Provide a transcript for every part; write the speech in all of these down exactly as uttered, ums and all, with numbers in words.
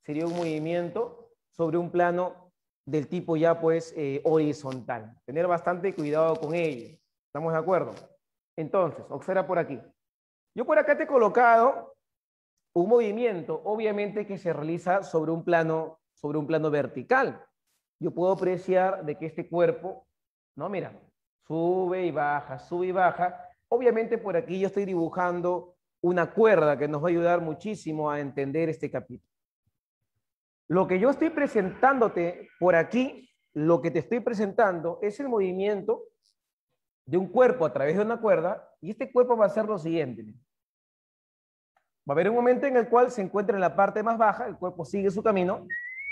sería un movimiento sobre un plano del tipo ya pues eh, horizontal. Tener bastante cuidado con ello. ¿Estamos de acuerdo? Entonces, observa por aquí. Yo por acá te he colocado un movimiento, obviamente que se realiza sobre un plano, sobre un plano vertical. Yo puedo apreciar de que este cuerpo, no, mira, sube y baja, sube y baja. Obviamente por aquí yo estoy dibujando una cuerda que nos va a ayudar muchísimo a entender este capítulo. Lo que yo estoy presentándote por aquí, lo que te estoy presentando es el movimiento de un cuerpo a través de una cuerda, y este cuerpo va a ser lo siguiente. Va a haber un momento en el cual se encuentra en la parte más baja, el cuerpo sigue su camino,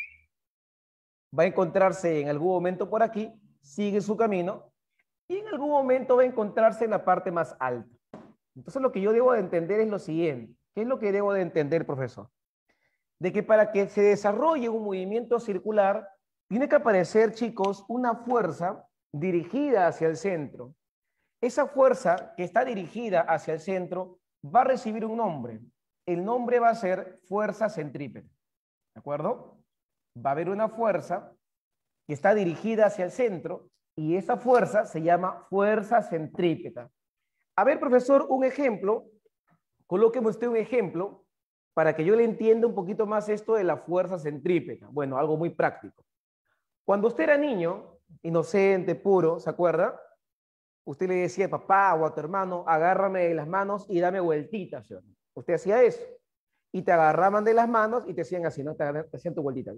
va a encontrarse en algún momento por aquí, sigue su camino, y en algún momento va a encontrarse en la parte más alta. Entonces lo que yo debo de entender es lo siguiente. ¿Qué es lo que debo de entender, profesor? De que para que se desarrolle un movimiento circular, tiene que aparecer, chicos, una fuerza dirigida hacia el centro. Esa fuerza que está dirigida hacia el centro va a recibir un nombre. El nombre va a ser fuerza centrípeta. ¿De acuerdo? Va a haber una fuerza que está dirigida hacia el centro y esa fuerza se llama fuerza centrípeta. A ver, profesor, un ejemplo. Colóqueme usted un ejemplo para que yo le entienda un poquito más esto de la fuerza centrípeta. Bueno, algo muy práctico. Cuando usted era niño, inocente, puro, ¿se acuerda? Usted le decía a papá o a tu hermano, agárrame de las manos y dame vueltitas, ¿sí? Usted hacía eso. Y te agarraban de las manos y te hacían así, ¿no? Te, te hacían tu vueltita.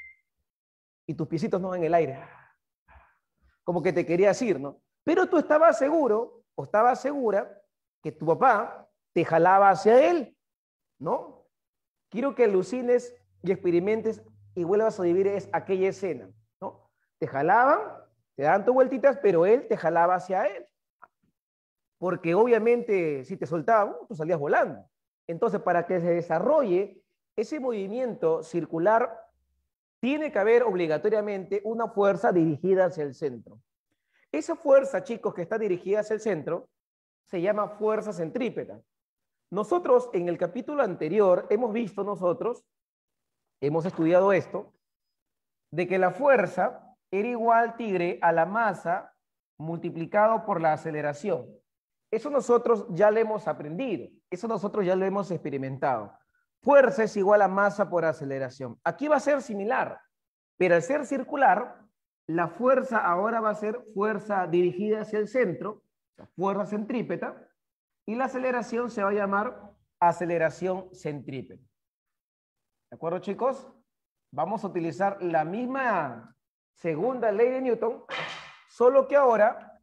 Y tus piecitos no en el aire. Como que te querías ir, ¿no? Pero tú estabas seguro o estabas segura que tu papá te jalaba hacia él, ¿no? Quiero que alucines y experimentes y vuelvas a vivir es aquella escena, ¿no? Te jalaban, te daban tus vueltitas, pero él te jalaba hacia él. Porque obviamente si te soltaban, tú salías volando. Entonces, para que se desarrolle ese movimiento circular, tiene que haber obligatoriamente una fuerza dirigida hacia el centro. Esa fuerza, chicos, que está dirigida hacia el centro, se llama fuerza centrípeta. Nosotros en el capítulo anterior hemos visto nosotros, hemos estudiado esto, de que la fuerza era igual, tigre, a la masa multiplicado por la aceleración. Eso nosotros ya lo hemos aprendido, eso nosotros ya lo hemos experimentado. Fuerza es igual a masa por aceleración. Aquí va a ser similar, pero al ser circular, la fuerza ahora va a ser fuerza dirigida hacia el centro, fuerza centrípeta, y la aceleración se va a llamar aceleración centrípeta. ¿De acuerdo, chicos? Vamos a utilizar la misma segunda ley de Newton, solo que ahora,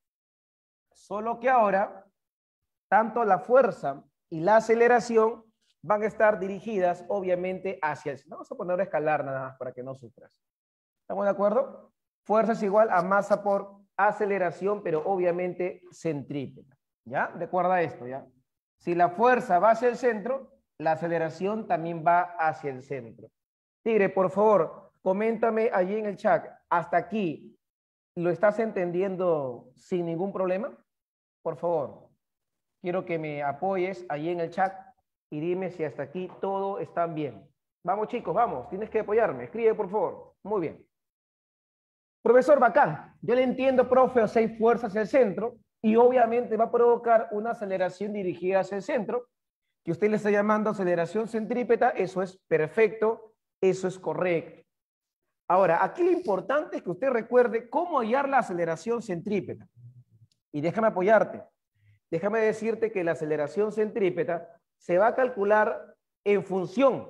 solo que ahora, tanto la fuerza y la aceleración van a estar dirigidas, obviamente, hacia el centro. Vamos a poner a escalar nada más para que no sufras. ¿Estamos de acuerdo? Fuerza es igual a masa por aceleración, pero obviamente centrípeta. ¿Ya? Recuerda esto, ¿ya? Si la fuerza va hacia el centro, la aceleración también va hacia el centro. Tigre, por favor, coméntame allí en el chat. ¿Hasta aquí lo estás entendiendo sin ningún problema? Por favor, quiero que me apoyes allí en el chat y dime si hasta aquí todo está bien. Vamos, chicos, vamos. Tienes que apoyarme. Escribe, por favor. Muy bien. Profesor, bacán. Yo le entiendo, profe, o sea, hay fuerza hacia el centro y obviamente va a provocar una aceleración dirigida hacia el centro, que usted le está llamando aceleración centrípeta. Eso es perfecto, eso es correcto. Ahora, aquí lo importante es que usted recuerde cómo hallar la aceleración centrípeta. Y déjame apoyarte. Déjame decirte que la aceleración centrípeta se va a calcular en función,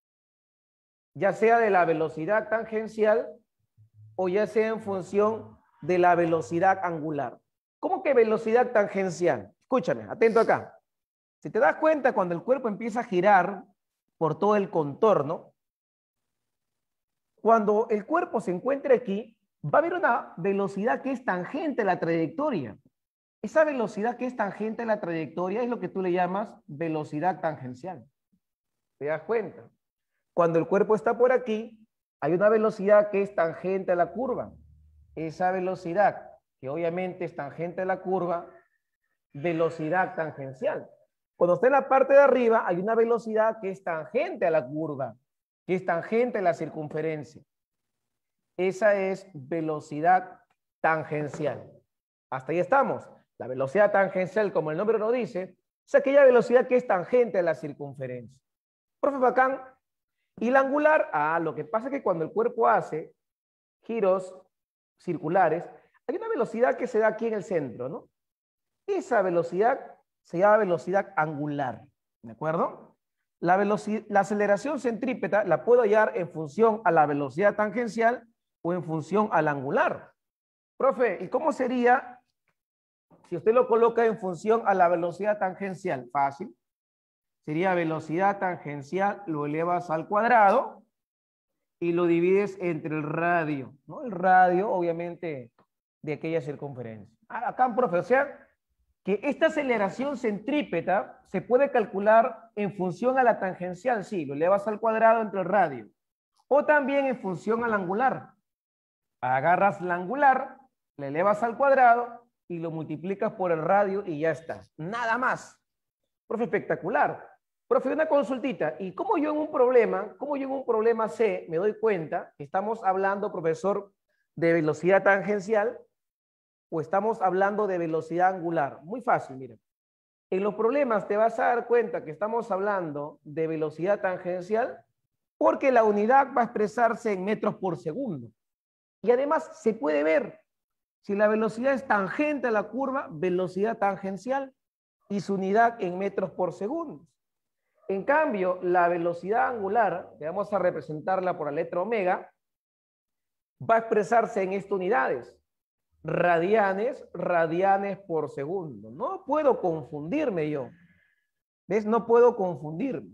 ya sea de la velocidad tangencial o ya sea en función de la velocidad angular. ¿Cómo que velocidad tangencial? Escúchame, atento acá. Si te das cuenta, cuando el cuerpo empieza a girar por todo el contorno, cuando el cuerpo se encuentra aquí, va a haber una velocidad que es tangente a la trayectoria. Esa velocidad que es tangente a la trayectoria es lo que tú le llamas velocidad tangencial. ¿Te das cuenta? Cuando el cuerpo está por aquí, hay una velocidad que es tangente a la curva. Esa velocidad, que obviamente es tangente a la curva, velocidad tangencial. Cuando está en la parte de arriba, hay una velocidad que es tangente a la curva. que es tangente a la circunferencia. Esa es velocidad tangencial. Hasta ahí estamos. La velocidad tangencial, como el nombre lo dice, es aquella velocidad que es tangente a la circunferencia. Profe Bacán, ¿y la angular? Ah, lo que pasa es que cuando el cuerpo hace giros circulares, hay una velocidad que se da aquí en el centro, ¿no? Esa velocidad se llama velocidad angular, ¿de acuerdo? La, velocidad, la aceleración centrípeta la puedo hallar en función a la velocidad tangencial o en función al angular. Profe, ¿y cómo sería si usted lo coloca en función a la velocidad tangencial? Fácil. Sería velocidad tangencial, lo elevas al cuadrado y lo divides entre el radio, ¿no? El radio, obviamente, de aquella circunferencia. Acá, profe, o sea, que esta aceleración centrípeta se puede calcular en función a la tangencial, sí, lo elevas al cuadrado entre el radio. O también en función al angular. Agarras la angular, le elevas al cuadrado y lo multiplicas por el radio y ya está. Nada más. Profe, espectacular. Profe, una consultita. ¿Y cómo yo en un problema, cómo yo en un problema C me doy cuenta que estamos hablando, profesor, de velocidad tangencial o estamos hablando de velocidad angular? Muy fácil, miren. En los problemas te vas a dar cuenta que estamos hablando de velocidad tangencial porque la unidad va a expresarse en metros por segundo. Y además se puede ver si la velocidad es tangente a la curva, velocidad tangencial, y su unidad en metros por segundo. En cambio, la velocidad angular, que vamos a representarla por la letra omega, va a expresarse en estas unidades. Radianes, radianes por segundo. No puedo confundirme yo. ¿Ves? No puedo confundirme.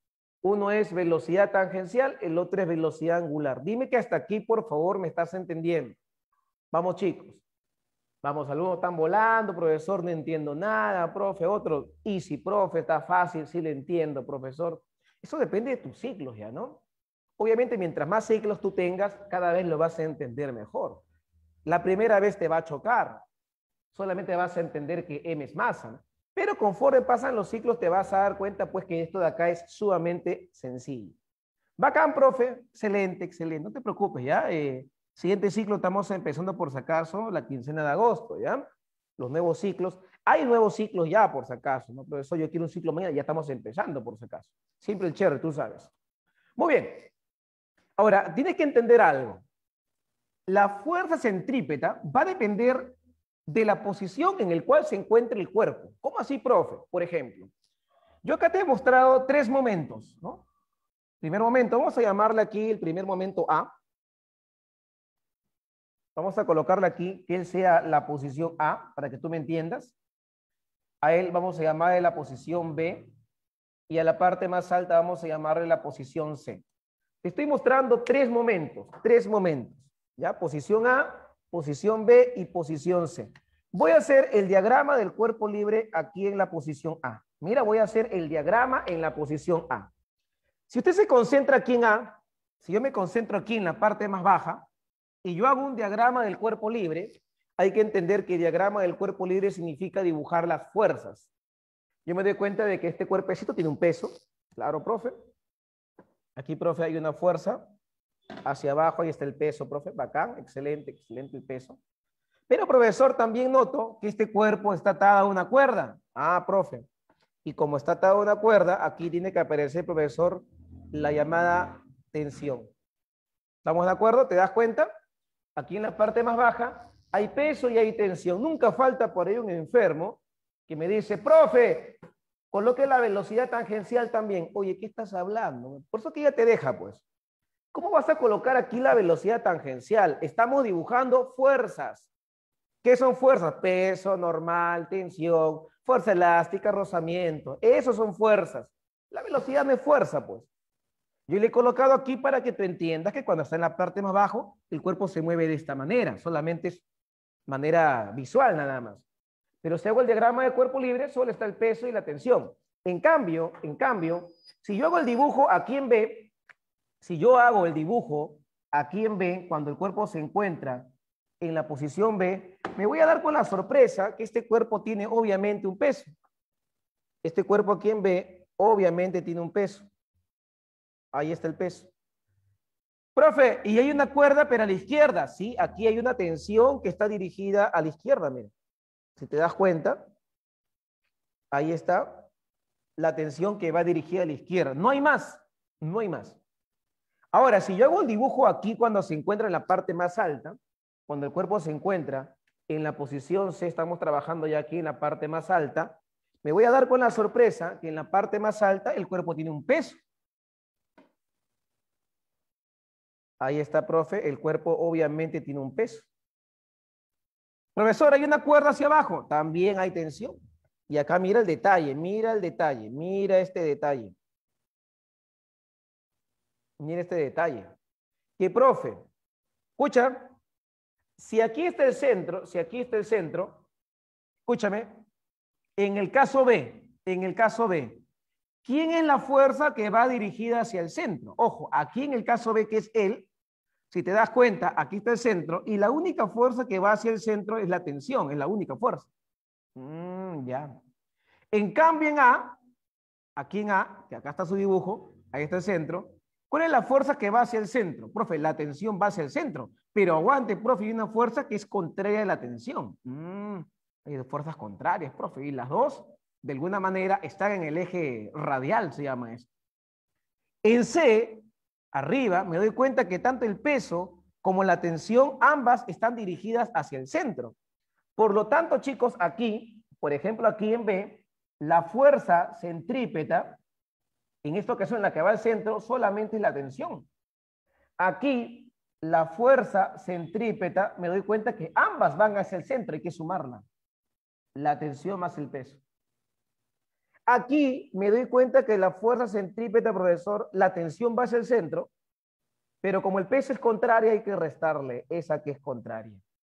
Uno es velocidad tangencial, el otro es velocidad angular. Dime que hasta aquí, por favor, me estás entendiendo. Vamos, chicos. Vamos, algunos están volando, profesor, no entiendo nada, profe, otro, easy, profe, está fácil, sí le entiendo, profesor. Eso depende de tus ciclos ya, ¿no? Obviamente, mientras más ciclos tú tengas, cada vez lo vas a entender mejor. La primera vez te va a chocar, solamente vas a entender que M es masa, ¿no? Pero conforme pasan los ciclos te vas a dar cuenta pues que esto de acá es sumamente sencillo. Bacán, profe, excelente, excelente, no te preocupes, ¿ya? Eh, siguiente ciclo estamos empezando por si acaso la quincena de agosto, ¿ya? Los nuevos ciclos, hay nuevos ciclos ya por si acaso, ¿no? Profesor, yo quiero un ciclo mañana, ya estamos empezando por si acaso. Siempre el cherry, tú sabes. Muy bien. Ahora, tienes que entender algo. La fuerza centrípeta va a depender de la posición en la cual se encuentra el cuerpo. ¿Cómo así, profe? Por ejemplo, yo acá te he mostrado tres momentos, ¿no? Primer momento, vamos a llamarle aquí el primer momento A. Vamos a colocarle aquí que él sea la posición A, para que tú me entiendas. A él vamos a llamarle la posición B. Y a la parte más alta vamos a llamarle la posición C. Te estoy mostrando tres momentos, tres momentos. ¿Ya? Posición A, posición B y posición C. Voy a hacer el diagrama del cuerpo libre aquí en la posición A. Mira, voy a hacer el diagrama en la posición A. Si usted se concentra aquí en A, si yo me concentro aquí en la parte más baja, y yo hago un diagrama del cuerpo libre, hay que entender que el diagrama del cuerpo libre significa dibujar las fuerzas. Yo me doy cuenta de que este cuerpecito tiene un peso. Claro, profe. Aquí, profe, hay una fuerza. Hacia abajo, ahí está el peso, profe. Bacán, excelente, excelente el peso. Pero, profesor, también noto que este cuerpo está atado a una cuerda. Ah, profe. Y como está atado a una cuerda, aquí tiene que aparecer, profesor, la llamada tensión. ¿Estamos de acuerdo? ¿Te das cuenta? Aquí en la parte más baja hay peso y hay tensión. Nunca falta por ahí un enfermo que me dice, profe, coloque la velocidad tangencial también. Oye, ¿qué estás hablando? Por eso que ya te deja, pues. ¿Cómo vas a colocar aquí la velocidad tangencial? Estamos dibujando fuerzas. ¿Qué son fuerzas? Peso, normal, tensión, fuerza elástica, rozamiento. Esos son fuerzas. La velocidad no es fuerza, pues. Yo le he colocado aquí para que tú entiendas que cuando está en la parte más abajo, el cuerpo se mueve de esta manera. Solamente es manera visual nada más. Pero si hago el diagrama del cuerpo libre, solo está el peso y la tensión. En cambio, en cambio, si yo hago el dibujo aquí en B, si yo hago el dibujo aquí en B, cuando el cuerpo se encuentra en la posición B, me voy a dar con la sorpresa que este cuerpo tiene obviamente un peso. Este cuerpo aquí en B obviamente tiene un peso. Ahí está el peso. Profe, y hay una cuerda, pero a la izquierda. Sí, aquí hay una tensión que está dirigida a la izquierda, mira. Si te das cuenta, ahí está la tensión que va dirigida a la izquierda. No hay más, no hay más. Ahora, si yo hago el dibujo aquí cuando se encuentra en la parte más alta, cuando el cuerpo se encuentra en la posición C, estamos trabajando ya aquí en la parte más alta, me voy a dar con la sorpresa que en la parte más alta el cuerpo tiene un peso. Ahí está, profe, el cuerpo obviamente tiene un peso. Profesor, hay una cuerda hacia abajo, también hay tensión. Y acá mira el detalle, mira el detalle, mira este detalle. Mira este detalle. Que, profe, escucha, si aquí está el centro, si aquí está el centro, escúchame, en el caso B, en el caso B, ¿quién es la fuerza que va dirigida hacia el centro? Ojo, aquí en el caso B, que es él, si te das cuenta, aquí está el centro y la única fuerza que va hacia el centro es la tensión, es la única fuerza. Mm, ya. En cambio en A, aquí en A, que acá está su dibujo, ahí está el centro, ¿cuál es la fuerza que va hacia el centro? Profe, la tensión va hacia el centro, pero aguante, profe, hay una fuerza que es contraria a la tensión. Mm, hay dos fuerzas contrarias, profe, y las dos, de alguna manera, están en el eje radial, se llama eso. En C, arriba, me doy cuenta que tanto el peso como la tensión, ambas están dirigidas hacia el centro. Por lo tanto, chicos, aquí, por ejemplo, aquí en B, la fuerza centrípeta, en esta ocasión en la que va al centro, solamente es la tensión. Aquí, la fuerza centrípeta, me doy cuenta que ambas van hacia el centro, hay que sumarla. La tensión más el peso. Aquí me doy cuenta que la fuerza centrípeta, profesor, la tensión va hacia el centro, pero como el peso es contraria, hay que restarle esa que es contraria.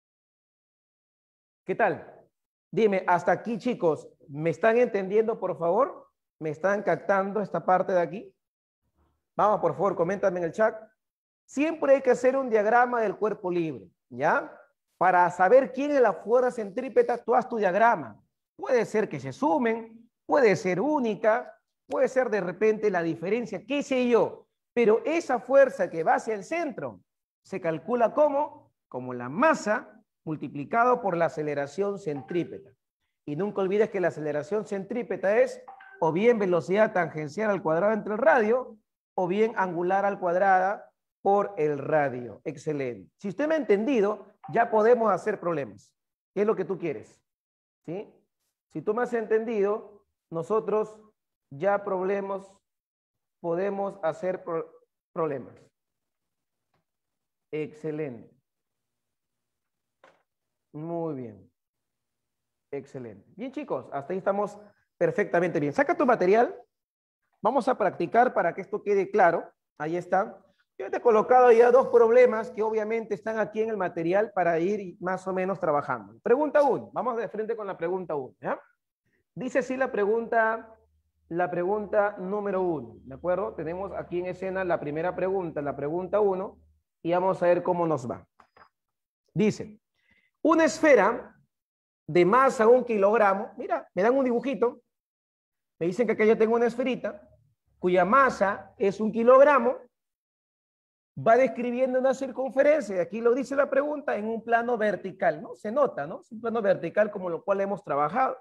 ¿Qué tal? Dime, hasta aquí, chicos, ¿me están entendiendo, por favor? ¿Me están captando esta parte de aquí? Vamos, por favor, coméntame en el chat. Siempre hay que hacer un diagrama del cuerpo libre, ¿ya? Para saber quién es la fuerza centrípeta, tú haz tu diagrama. Puede ser que se sumen, puede ser única, puede ser de repente la diferencia, qué sé yo. Pero esa fuerza que va hacia el centro se calcula como, como la masa multiplicado por la aceleración centrípeta. Y nunca olvides que la aceleración centrípeta es o bien velocidad tangencial al cuadrado entre el radio o bien angular al cuadrado por el radio. Excelente. Si usted me ha entendido, ya podemos hacer problemas. ¿Qué es lo que tú quieres? ¿Sí? Si tú me has entendido, nosotros ya problemas, podemos hacer pro problemas. Excelente. Muy bien. Excelente. Bien, chicos, hasta ahí estamos perfectamente bien. Saca tu material. Vamos a practicar para que esto quede claro. Ahí está. Yo te he colocado ya dos problemas que obviamente están aquí en el material para ir más o menos trabajando. Pregunta uno. Vamos de frente con la pregunta uno. ¿Ya? Dice así la pregunta, la pregunta número uno. ¿De acuerdo? Tenemos aquí en escena la primera pregunta, la pregunta uno, y vamos a ver cómo nos va. Dice, una esfera de masa un kilogramo, mira, me dan un dibujito, me dicen que acá yo tengo una esferita, cuya masa es un kilogramo, va describiendo una circunferencia, y aquí lo dice la pregunta, en un plano vertical, ¿no? Se nota, ¿no? Es un plano vertical como lo cual hemos trabajado.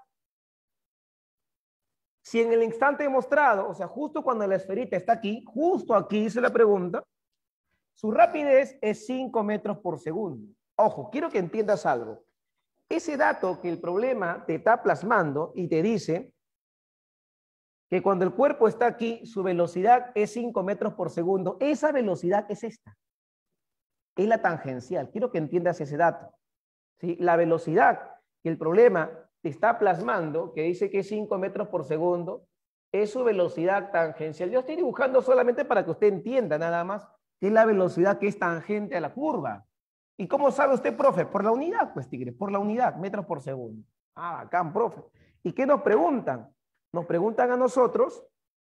Si en el instante mostrado, o sea, justo cuando la esferita está aquí, justo aquí dice la pregunta, su rapidez es cinco metros por segundo. Ojo, quiero que entiendas algo. Ese dato que el problema te está plasmando y te dice que cuando el cuerpo está aquí, su velocidad es cinco metros por segundo. Esa velocidad es esta. Es la tangencial. Quiero que entiendas ese dato. ¿Sí? La velocidad que el problema te está plasmando, que dice que es cinco metros por segundo, es su velocidad tangencial. Yo estoy dibujando solamente para que usted entienda nada más que es la velocidad que es tangente a la curva. ¿Y cómo sabe usted, profe? Por la unidad, pues, tigre, por la unidad, metros por segundo. Ah, bacán, profe. ¿Y qué nos preguntan? Nos preguntan a nosotros,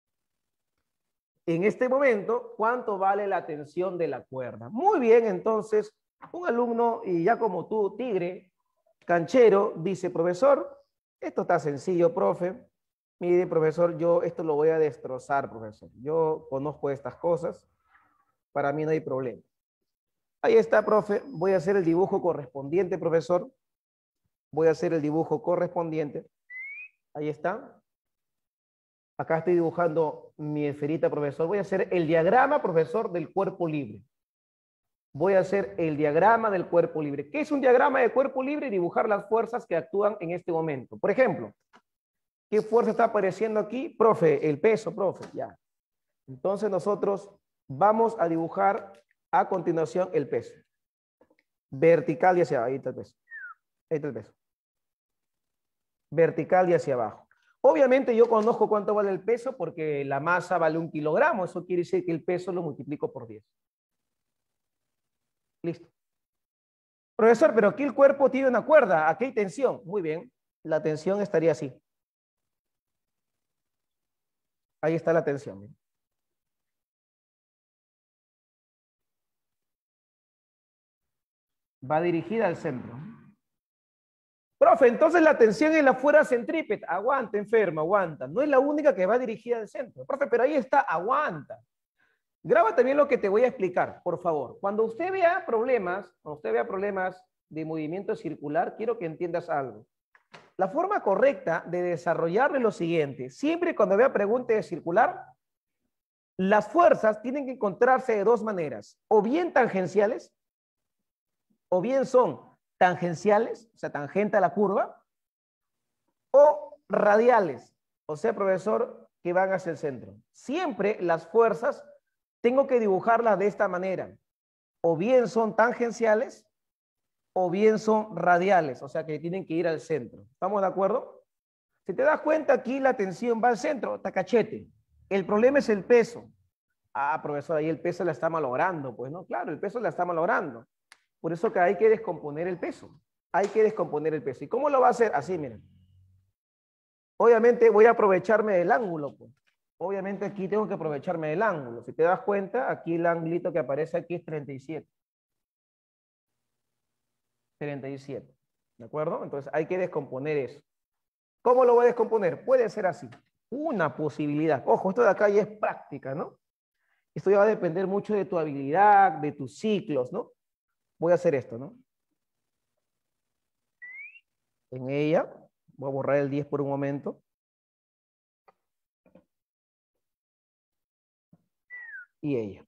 en este momento, ¿cuánto vale la tensión de la cuerda? Muy bien, entonces, un alumno, y ya como tú, tigre, canchero, dice, profesor, esto está sencillo, profe. Mire, profesor, yo esto lo voy a destrozar, profesor. Yo conozco estas cosas. para mí no hay problema. Ahí está, profe. Voy a hacer el dibujo correspondiente, profesor. Voy a hacer el dibujo correspondiente. Ahí está. Acá estoy dibujando mi esferita, profesor. Voy a hacer el diagrama, profesor, del cuerpo libre. Voy a hacer el diagrama del cuerpo libre. ¿Qué es un diagrama de cuerpo libre? Dibujar las fuerzas que actúan en este momento. Por ejemplo, ¿qué fuerza está apareciendo aquí? Profe, el peso, profe, ya. Entonces nosotros vamos a dibujar a continuación el peso. Vertical y hacia abajo. Ahí está el peso. Ahí está el peso. Vertical y hacia abajo. Obviamente yo conozco cuánto vale el peso porque la masa vale un kilogramo. Eso quiere decir que el peso lo multiplico por diez. Listo. Profesor, pero aquí el cuerpo tiene una cuerda. Aquí hay tensión. Muy bien. La tensión estaría así. Ahí está la tensión. Va dirigida al centro. Profe, entonces la tensión en la fuerza centrípeta. Aguanta, enfermo, aguanta. No es la única que va dirigida al centro. Profe, pero ahí está, aguanta. Graba también lo que te voy a explicar, por favor. Cuando usted vea problemas, cuando usted vea problemas de movimiento circular, quiero que entiendas algo. La forma correcta de desarrollar es lo siguiente. Siempre cuando vea preguntas de circular, las fuerzas tienen que encontrarse de dos maneras. O bien tangenciales, o bien son tangenciales, o sea, tangente a la curva, o radiales, o sea, profesor, que van hacia el centro. Siempre las fuerzas tengo que dibujarlas de esta manera. O bien son tangenciales, o bien son radiales, o sea, que tienen que ir al centro. ¿Estamos de acuerdo? Si te das cuenta, aquí la tensión va al centro, tacachete. El problema es el peso. Ah, profesor, ahí el peso la está malogrando. Pues no, claro, el peso la está malogrando. Por eso que hay que descomponer el peso. Hay que descomponer el peso. ¿Y cómo lo va a hacer? Así, miren. Obviamente voy a aprovecharme del ángulo. Pues. Obviamente aquí tengo que aprovecharme del ángulo. Si te das cuenta, aquí el ángulo que aparece aquí es treinta y siete. treinta y siete. ¿De acuerdo? Entonces hay que descomponer eso. ¿Cómo lo voy a descomponer? Puede ser así. Una posibilidad. Ojo, esto de acá ya es práctica, ¿no? Esto ya va a depender mucho de tu habilidad, de tus ciclos, ¿no? Voy a hacer esto, ¿no? En ella, voy a borrar el diez por un momento. Y ella.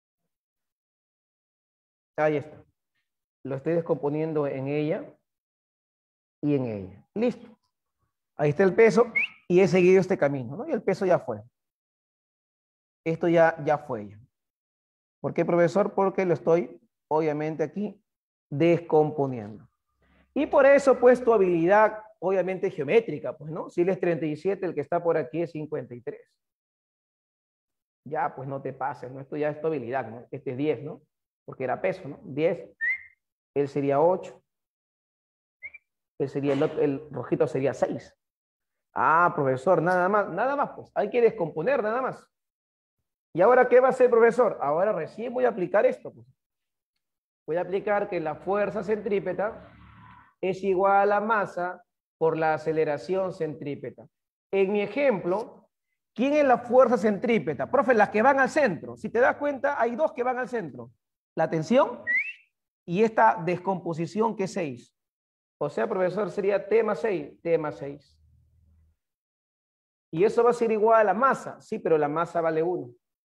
Ahí está. Lo estoy descomponiendo en ella y en ella. Listo. Ahí está el peso y he seguido este camino, ¿no? Y el peso ya fue. Esto ya, ya fue ya. ¿Por qué, profesor? Porque lo estoy, obviamente, aquí descomponiendo. Y por eso, pues, tu habilidad, obviamente, geométrica, pues, ¿no? Si él es treinta y siete, el que está por aquí es cincuenta y tres. Ya, pues, no te pases, ¿no? Esto ya es tu habilidad, ¿no? Este es diez, ¿no? Porque era peso, ¿no? diez, él sería ocho, él sería, el, el rojito sería seis. Ah, profesor, nada más, nada más, pues, hay que descomponer, nada más. ¿Y ahora qué va a hacer, profesor? Ahora recién voy a aplicar esto, pues. Voy a aplicar que la fuerza centrípeta es igual a la masa por la aceleración centrípeta. En mi ejemplo, ¿quién es la fuerza centrípeta? Profe, las que van al centro. Si te das cuenta, hay dos que van al centro. La tensión y esta descomposición que es seis. O sea, profesor, sería T más seis. T más seis. Y eso va a ser igual a la masa. Sí, pero la masa vale uno.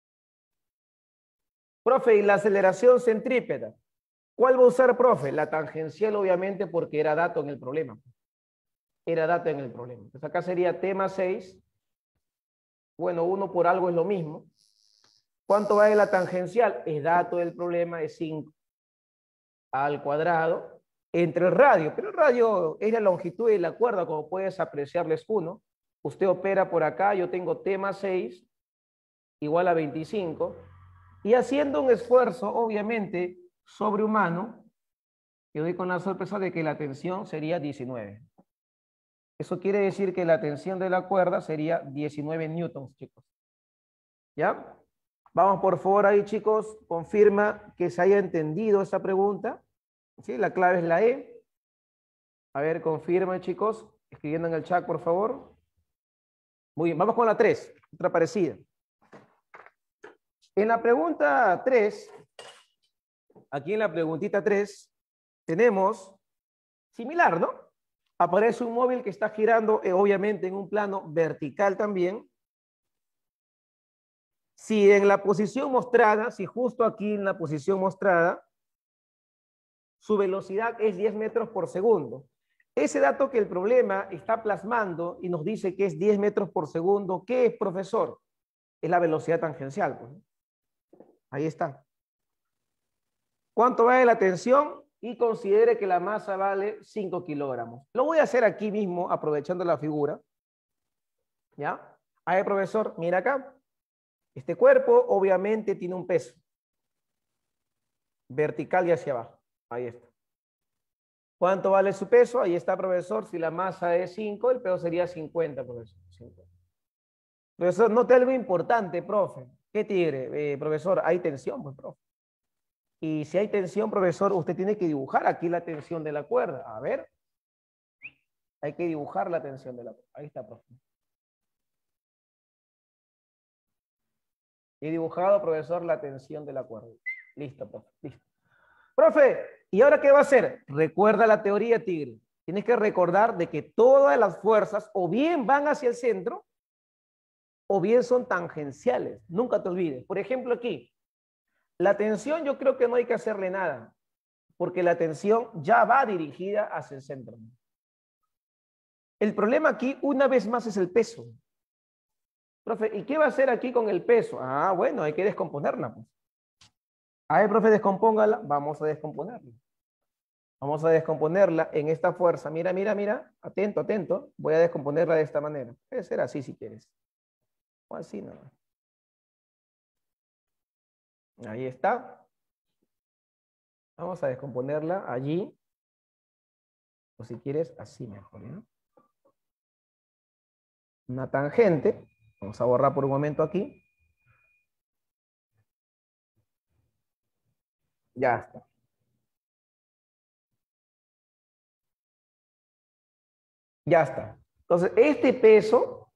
Profe, ¿y la aceleración centrípeta? ¿Cuál va a usar, profe? La tangencial, obviamente, porque era dato en el problema. Era dato en el problema. Entonces acá sería T más seis. Bueno, uno por algo es lo mismo. ¿Cuánto vale la tangencial? Es dato del problema, es cinco al cuadrado entre el radio. Pero el radio es la longitud de la cuerda, como puedes apreciarles uno. Usted opera por acá, yo tengo T más seis igual a veinticinco. Y haciendo un esfuerzo, obviamente, sobrehumano, yo doy con la sorpresa de que la tensión sería diecinueve. Eso quiere decir que la tensión de la cuerda sería diecinueve newtons, chicos. ¿Ya? Vamos por favor ahí, chicos. Confirma que se haya entendido esta pregunta. ¿Sí? La clave es la E. A ver, confirma, chicos. Escribiendo en el chat, por favor. Muy bien, vamos con la tres. Otra parecida. En la pregunta tres, aquí en la preguntita tres, tenemos similar, ¿no? Aparece un móvil que está girando, eh, obviamente, en un plano vertical también. Si en la posición mostrada, si justo aquí en la posición mostrada, su velocidad es diez metros por segundo. Ese dato que el problema está plasmando y nos dice que es diez metros por segundo, ¿qué es, profesor? Es la velocidad tangencial, pues. Ahí está. ¿Cuánto vale la tensión? Y considere que la masa vale cinco kilogramos. Lo voy a hacer aquí mismo, aprovechando la figura. ¿Ya? A ver, profesor, mira acá. Este cuerpo obviamente tiene un peso. Vertical y hacia abajo. Ahí está. ¿Cuánto vale su peso? Ahí está, profesor. Si la masa es cinco, el peso sería cincuenta, profesor. cincuenta. Profesor, note algo importante, profe. ¿Qué tigre? Eh, profesor, hay tensión, pues, profe. Y si hay tensión, profesor, usted tiene que dibujar aquí la tensión de la cuerda. A ver. Hay que dibujar la tensión de la cuerda. Ahí está, profe. He dibujado, profesor, la tensión de la cuerda. Listo, profe. Listo. Profe, ¿y ahora qué va a hacer? Recuerda la teoría, tigre. Tienes que recordar de que todas las fuerzas o bien van hacia el centro o bien son tangenciales. Nunca te olvides. Por ejemplo, aquí, la tensión yo creo que no hay que hacerle nada, porque la tensión ya va dirigida hacia el centro. El problema aquí, una vez más, es el peso. Profe, ¿y qué va a hacer aquí con el peso? Ah, bueno, hay que descomponerla, pues. A ver, profe, descompóngala. Vamos a descomponerla. Vamos a descomponerla en esta fuerza. Mira, mira, mira. Atento, atento. Voy a descomponerla de esta manera. Puede ser así si quieres. O así, no. Ahí está. Vamos a descomponerla allí. O si quieres, así mejor, ¿no? Una tangente. Vamos a borrar por un momento aquí. Ya está. Ya está. Entonces, este peso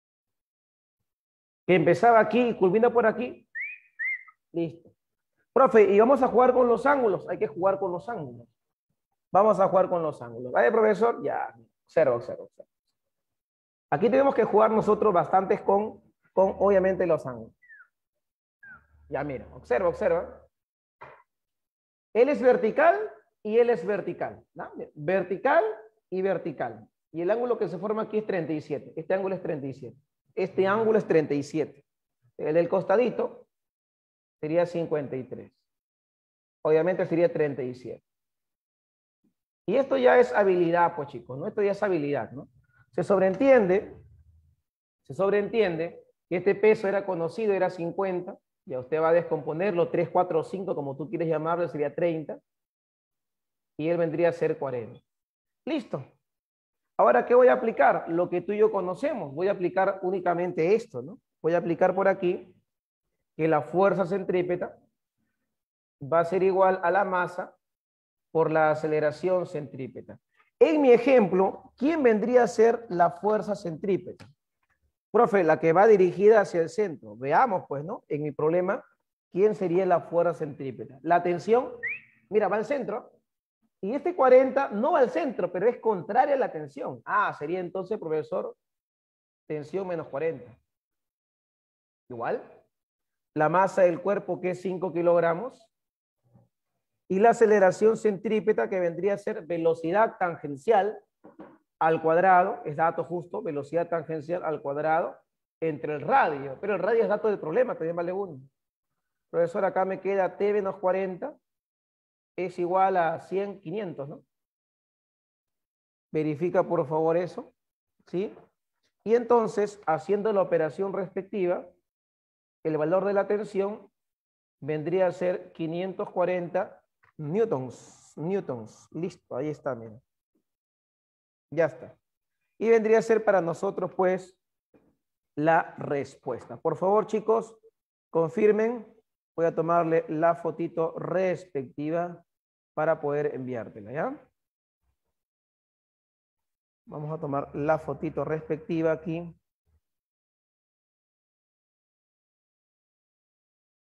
que empezaba aquí y culmina por aquí, listo. Profe, y vamos a jugar con los ángulos. Hay que jugar con los ángulos. Vamos a jugar con los ángulos. ¿Vale, profesor? Ya, observa, observa, observa. Aquí tenemos que jugar nosotros bastantes con, con obviamente, los ángulos. Ya, mira, observa, observa. Él es vertical y él es vertical, ¿no? Vertical y vertical. Y el ángulo que se forma aquí es treinta y siete. Este ángulo es treinta y siete. Este ángulo es treinta y siete. El del costadito sería cincuenta y tres. Obviamente sería treinta y siete. Y esto ya es habilidad, pues, chicos, ¿no? Esto ya es habilidad, ¿no? Se sobreentiende, se sobreentiende que este peso era conocido, era cincuenta. Ya usted va a descomponerlo, tres, cuatro, cinco, como tú quieres llamarlo, sería treinta. Y él vendría a ser cuarenta. Listo. Ahora, ¿qué voy a aplicar? Lo que tú y yo conocemos. Voy a aplicar únicamente esto, ¿no? Voy a aplicar por aquí que la fuerza centrípeta va a ser igual a la masa por la aceleración centrípeta. En mi ejemplo, ¿quién vendría a ser la fuerza centrípeta? Profe, la que va dirigida hacia el centro. Veamos, pues, ¿no? En mi problema, ¿quién sería la fuerza centrípeta? La tensión, mira, va al centro. Y este cuarenta no va al centro, pero es contraria a la tensión. Ah, sería entonces, profesor, tensión menos cuarenta. Igual. La masa del cuerpo, que es cinco kilogramos. Y la aceleración centrípeta, que vendría a ser velocidad tangencial al cuadrado, es dato justo, velocidad tangencial al cuadrado, entre el radio. Pero el radio es dato del problema, también vale uno. Profesor, acá me queda T menos cuarenta, es igual a cien, quinientos, ¿no? Verifica por favor eso, ¿sí? Y entonces, haciendo la operación respectiva, el valor de la tensión vendría a ser quinientos cuarenta newtons, newtons. Listo, ahí está, miren. Ya está. Y vendría a ser para nosotros, pues, la respuesta. Por favor, chicos, confirmen. Voy a tomarle la fotito respectiva para poder enviártela, ¿ya? Vamos a tomar la fotito respectiva aquí.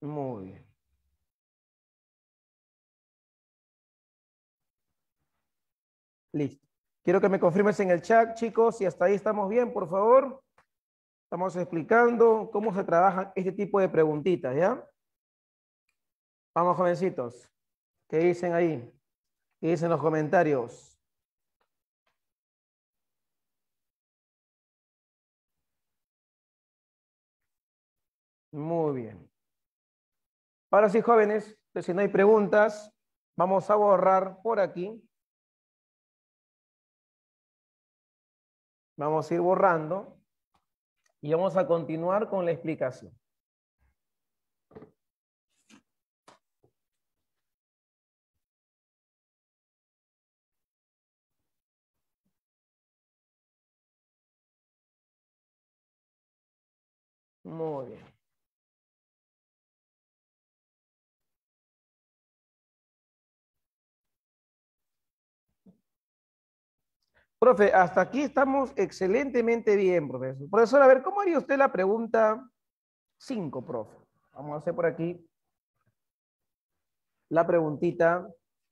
Muy bien. Listo. Quiero que me confirmes en el chat, chicos, si hasta ahí estamos bien, por favor. Estamos explicando cómo se trabajan este tipo de preguntitas, ¿ya? Vamos, jovencitos. ¿Qué dicen ahí? ¿Qué dicen los comentarios? Muy bien. Ahora sí, jóvenes, pues si no hay preguntas, vamos a borrar por aquí. Vamos a ir borrando y vamos a continuar con la explicación. Muy bien. Profe, hasta aquí estamos excelentemente bien, profesor. Profesor, a ver, ¿cómo haría usted la pregunta cinco, profe? Vamos a hacer por aquí la preguntita,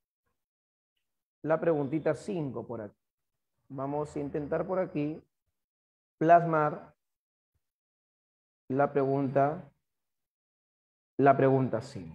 la preguntita cinco por aquí. Vamos a intentar por aquí plasmar la pregunta, la pregunta cinco.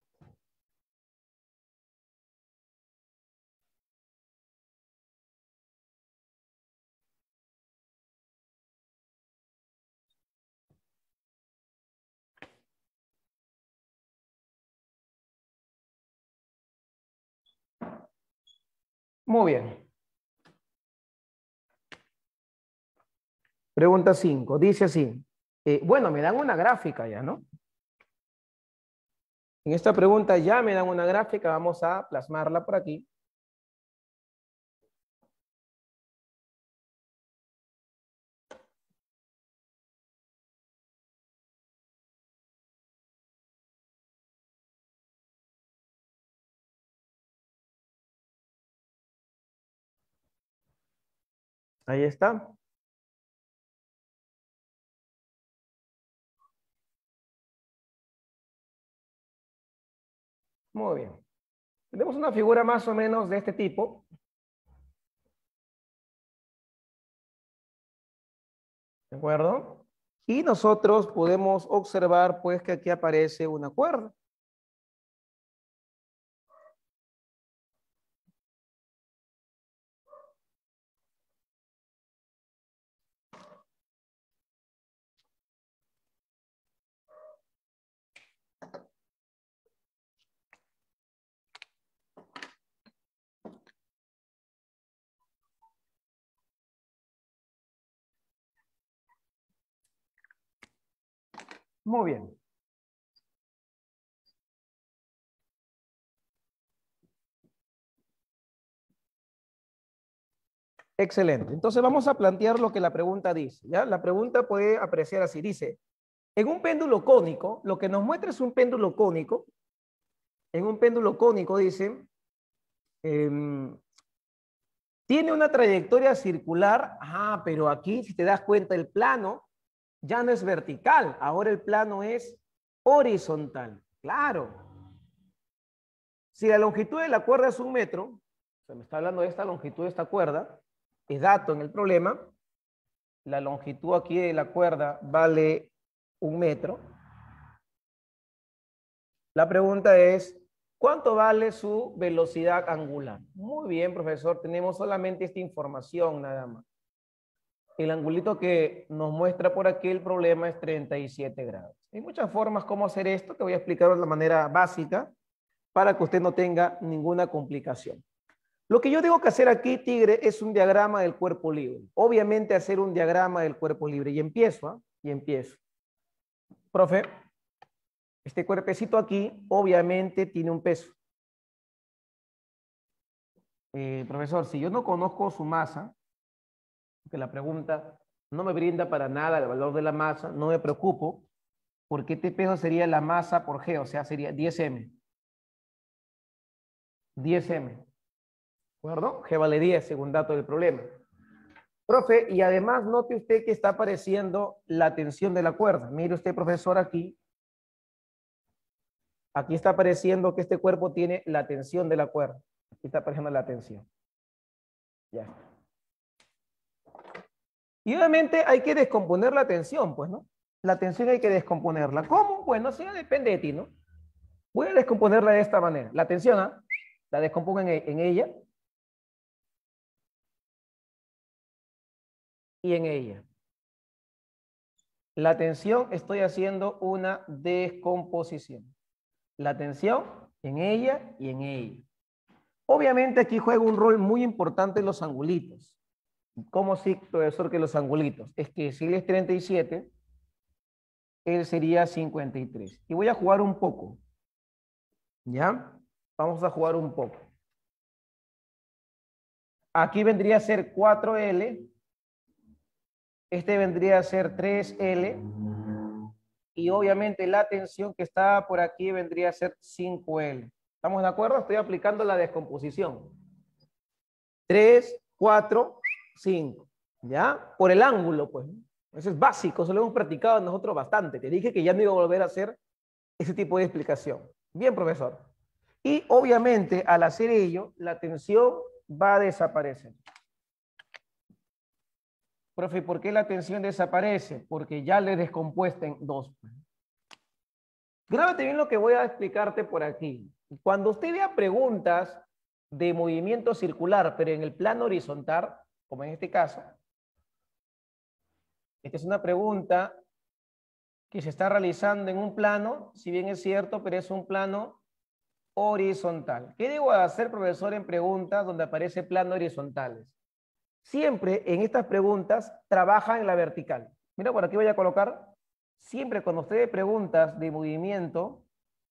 Muy bien. Pregunta cinco. Dice así. Eh, bueno, me dan una gráfica ya, ¿no? En esta pregunta ya me dan una gráfica. Vamos a plasmarla por aquí. Ahí está. Muy bien. Tenemos una figura más o menos de este tipo. ¿De acuerdo? Y nosotros podemos observar pues que aquí aparece una cuerda. Muy bien. Excelente. Entonces vamos a plantear lo que la pregunta dice. ¿Ya? La pregunta puede apreciar así. Dice, en un péndulo cónico, lo que nos muestra es un péndulo cónico. En un péndulo cónico dice, eh, tiene una trayectoria circular. Ah, pero aquí, si te das cuenta, el plano ya no es vertical. Ahora el plano es horizontal. Claro. Si la longitud de la cuerda es un metro, se me está hablando de esta longitud de esta cuerda, es dato en el problema. La longitud aquí de la cuerda vale un metro. La pregunta es, ¿cuánto vale su velocidad angular? Muy bien, profesor, tenemos solamente esta información nada más. El angulito que nos muestra por aquí el problema es treinta y siete grados. Hay muchas formas cómo hacer esto, que voy a explicar de la manera básica para que usted no tenga ninguna complicación. Lo que yo tengo que hacer aquí, tigre, es un diagrama del cuerpo libre. Obviamente hacer un diagrama del cuerpo libre. Y empiezo, ¿eh? Y empiezo. Profe, este cuerpecito aquí obviamente tiene un peso. Eh, profesor, si yo no conozco su masa, que la pregunta no me brinda para nada el valor de la masa, no me preocupo, porque este peso sería la masa por G, o sea, sería diez eme. diez eme. ¿De acuerdo? G vale diez, según dato del problema. Profe, y además note usted que está apareciendo la tensión de la cuerda. Mire usted, profesor, aquí. Aquí está apareciendo que este cuerpo tiene la tensión de la cuerda. Aquí está apareciendo la tensión. Ya está. Y obviamente hay que descomponer la tensión, pues, ¿no? La tensión hay que descomponerla. ¿Cómo? Bueno, eso ya depende de ti, ¿no? Voy a descomponerla de esta manera. La tensión, ¿ah? La descompongo en, en ella y en ella. La tensión, estoy haciendo una descomposición. La tensión en ella y en ella. Obviamente aquí juega un rol muy importante los angulitos. ¿Cómo sí, profesor, que los angulitos? Es que si él es treinta y siete, él sería cincuenta y tres. Y voy a jugar un poco. ¿Ya? Vamos a jugar un poco. Aquí vendría a ser cuatro L. Este vendría a ser tres L. Y obviamente la tensión que está por aquí vendría a ser cinco L. ¿Estamos de acuerdo? Estoy aplicando la descomposición. tres, cuatro, cinco. ¿Ya? Por el ángulo, pues. Eso es básico, eso lo hemos practicado nosotros bastante. Te dije que ya no iba a volver a hacer ese tipo de explicación. Bien, profesor. Y obviamente al hacer ello, la tensión va a desaparecer. Profe, ¿por qué la tensión desaparece? Porque ya le descompuesta en dos. Grábate bien lo que voy a explicarte por aquí. Cuando usted vea preguntas de movimiento circular, pero en el plano horizontal, como en este caso, esta es una pregunta que se está realizando en un plano, si bien es cierto, pero es un plano horizontal. ¿Qué debo hacer, profesor, en preguntas donde aparece plano horizontales? Siempre en estas preguntas trabaja en la vertical. Mira, por aquí voy a colocar. Siempre cuando usted ve preguntas de movimiento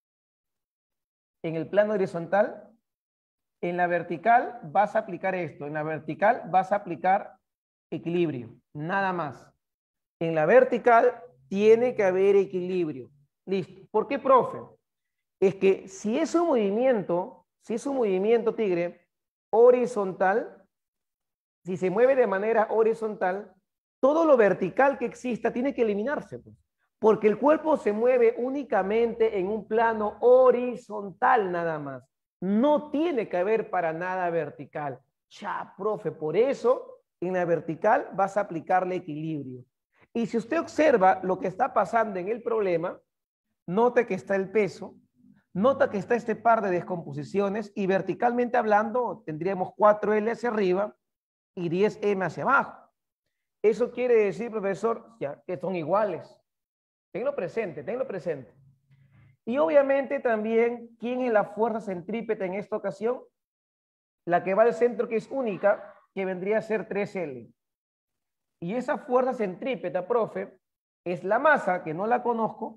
en el plano horizontal, en la vertical vas a aplicar esto. En la vertical vas a aplicar equilibrio. Nada más. En la vertical tiene que haber equilibrio. Listo. ¿Por qué, profe? Es que si es un movimiento, si es un movimiento, tigre, horizontal, si se mueve de manera horizontal, todo lo vertical que exista tiene que eliminarse, pues, porque el cuerpo se mueve únicamente en un plano horizontal nada más. No tiene que haber para nada vertical. Ya, profe, por eso en la vertical vas a aplicarle equilibrio. Y si usted observa lo que está pasando en el problema, nota que está el peso, nota que está este par de descomposiciones y verticalmente hablando tendríamos cuatro L hacia arriba y diez eme hacia abajo. Eso quiere decir, profesor, ya, que son iguales. Tenlo presente, tenlo presente. Y obviamente también, ¿quién es la fuerza centrípeta en esta ocasión? La que va al centro, que es única, que vendría a ser tres L. Y esa fuerza centrípeta, profe, es la masa, que no la conozco,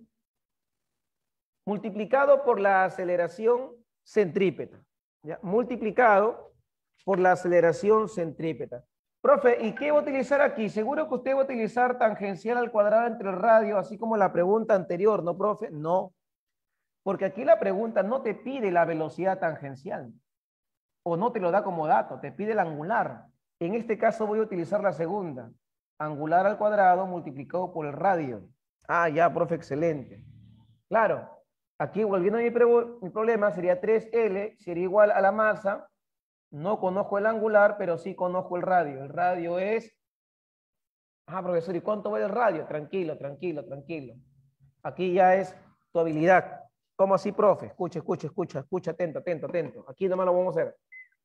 multiplicado por la aceleración centrípeta. ¿Ya? Multiplicado por la aceleración centrípeta. Profe, ¿y qué va a utilizar aquí? Seguro que usted va a utilizar tangencial al cuadrado entre el radio, así como la pregunta anterior, ¿no, profe? No, porque aquí la pregunta no te pide la velocidad tangencial, o no te lo da como dato, te pide el angular. En este caso voy a utilizar la segunda, angular al cuadrado multiplicado por el radio. Ah, ya, profe, excelente. Claro, aquí volviendo a mi, mi problema, sería tres L, sería igual a la masa. No conozco el angular, pero sí conozco el radio. El radio es... Ah, profesor, ¿y cuánto vale el radio? Tranquilo, tranquilo, tranquilo. Aquí ya es tu habilidad. ¿Cómo así, profe? Escucha, escucha, escucha, escucha, atento, atento, atento. Aquí nomás lo vamos a hacer.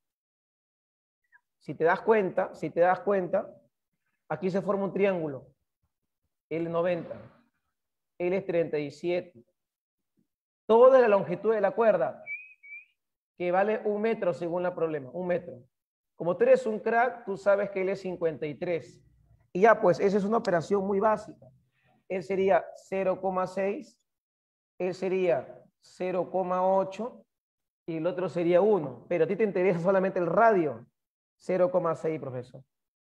Si te das cuenta, si te das cuenta, aquí se forma un triángulo. L noventa. L es treinta y siete. Toda la longitud de la cuerda, que vale un metro según el problema, un metro. Como tú eres un crack, tú sabes que él es cincuenta y tres. Y ya, pues, esa es una operación muy básica. Él sería cero coma seis, él sería cero coma ocho y el otro sería uno. Pero a ti te interesa solamente el radio. cero coma seis, profesor.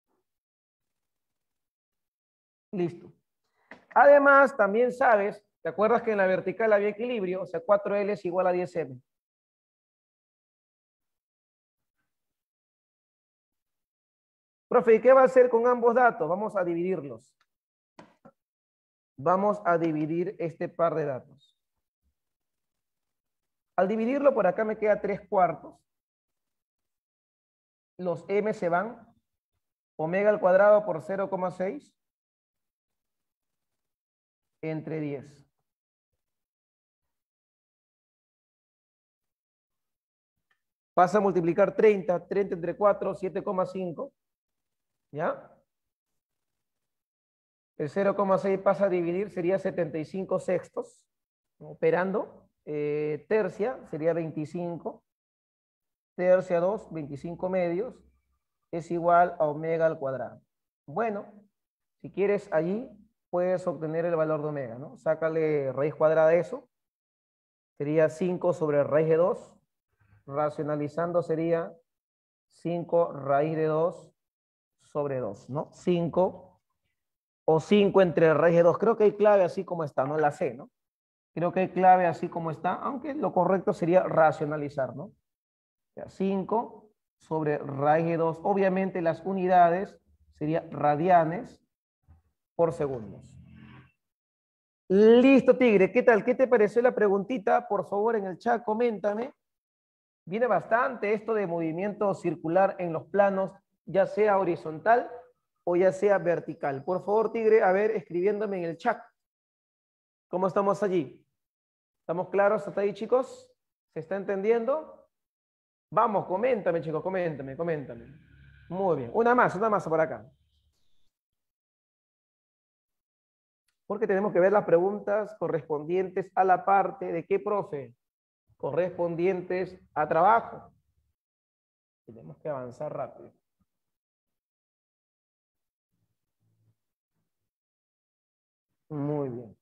Listo. Además, también sabes, ¿te acuerdas que en la vertical había equilibrio? O sea, cuatro L es igual a diez eme. Profe, ¿y qué va a hacer con ambos datos? Vamos a dividirlos. Vamos a dividir este par de datos. Al dividirlo por acá me queda tres cuartos. Los m se van. Omega al cuadrado por cero coma seis entre diez. Pasa a multiplicar treinta. treinta entre cuatro, siete coma cinco. ¿Ya? El cero coma seis pasa a dividir, sería setenta y cinco sextos. Operando. Eh, tercia sería veinticinco. Tercia dos, veinticinco medios. Es igual a omega al cuadrado. Bueno, si quieres allí, puedes obtener el valor de omega, ¿no? Sácale raíz cuadrada de eso. Sería cinco sobre raíz de dos. Racionalizando sería cinco raíz de dos sobre dos, ¿no? cinco o cinco entre raíz de dos. Creo que hay clave así como está, no la sé, ¿no? Creo que hay clave así como está, aunque lo correcto sería racionalizar, ¿no? O sea, cinco sobre raíz de dos. Obviamente las unidades serían radianes por segundos. Listo, Tigre. ¿Qué tal? ¿Qué te pareció la preguntita? Por favor, en el chat, coméntame. Viene bastante esto de movimiento circular en los planos, ya sea horizontal o ya sea vertical. Por favor, Tigre, a ver, escribiéndome en el chat. ¿Cómo estamos allí? ¿Estamos claros hasta ahí, chicos? ¿Se está entendiendo? Vamos, coméntame, chicos, coméntame, coméntame. Muy bien. Una más, una más por acá. Porque tenemos que ver las preguntas correspondientes a la parte de qué, profe, correspondientes a trabajo. Tenemos que avanzar rápido. Muy bien.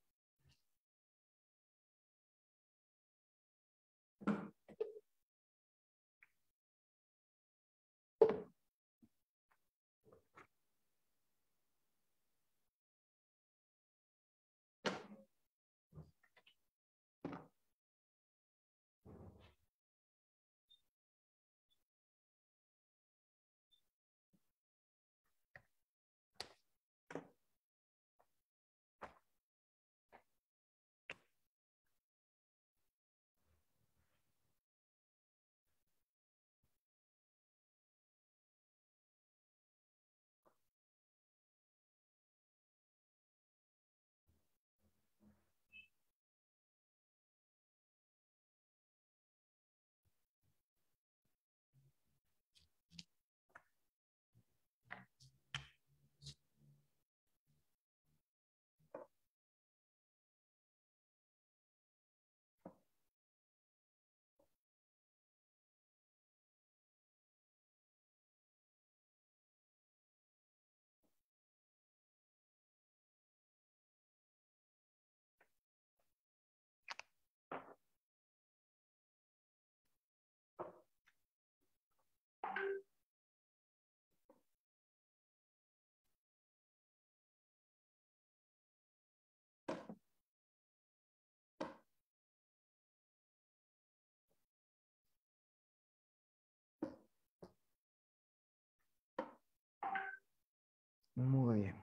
Muy bien.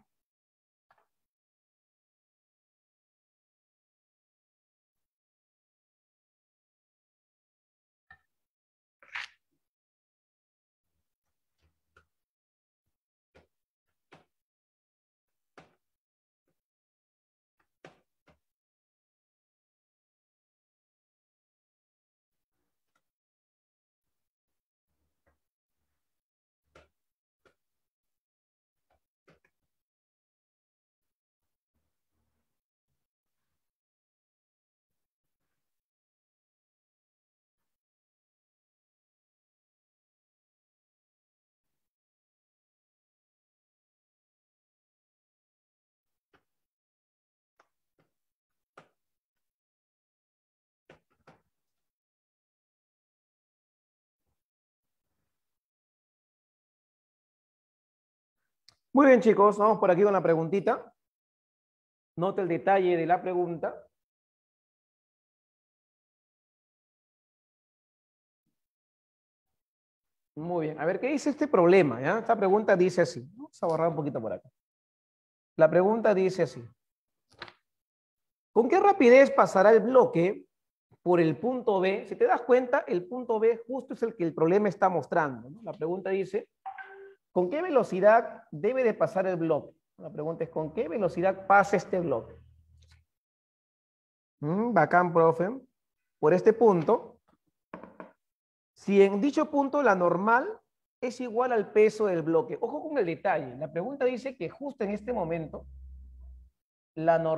Muy bien, chicos, vamos por aquí con la preguntita. Note el detalle de la pregunta. Muy bien. A ver, ¿qué dice este problema? ¿Ya? Esta pregunta dice así. Vamos a borrar un poquito por acá. La pregunta dice así. ¿Con qué rapidez pasará el bloque por el punto B. Si te das cuenta, el punto B justo es el que el problema está mostrando, ¿no? La pregunta dice, ¿con qué velocidad debe de pasar el bloque? La pregunta es, ¿con qué velocidad pasa este bloque? Mm, bacán, profe. Por este punto, si en dicho punto la normal es igual al peso del bloque. Ojo con el detalle. La pregunta dice que justo en este momento, la normal...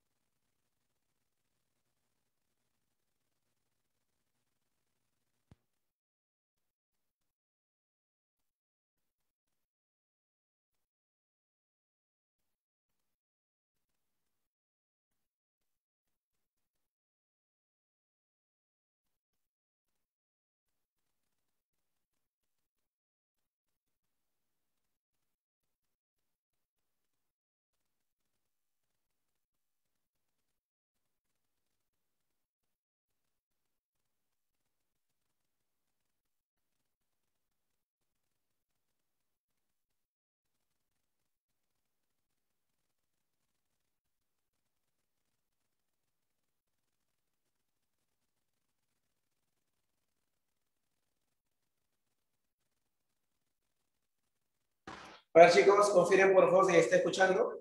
Ahora chicos, confirmen por favor si está escuchando.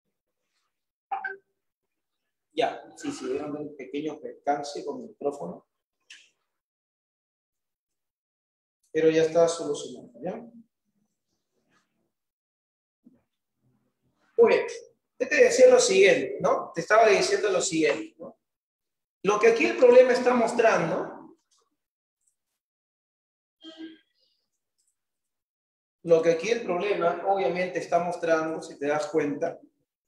Ya, sí, sí, dieron un pequeño percance con el micrófono. Pero ya está solucionado, ¿ya? Muy bien. Te decía lo siguiente, ¿no? Te estaba diciendo lo siguiente, ¿no? Lo que aquí el problema está mostrando, lo que aquí el problema obviamente está mostrando, si te das cuenta,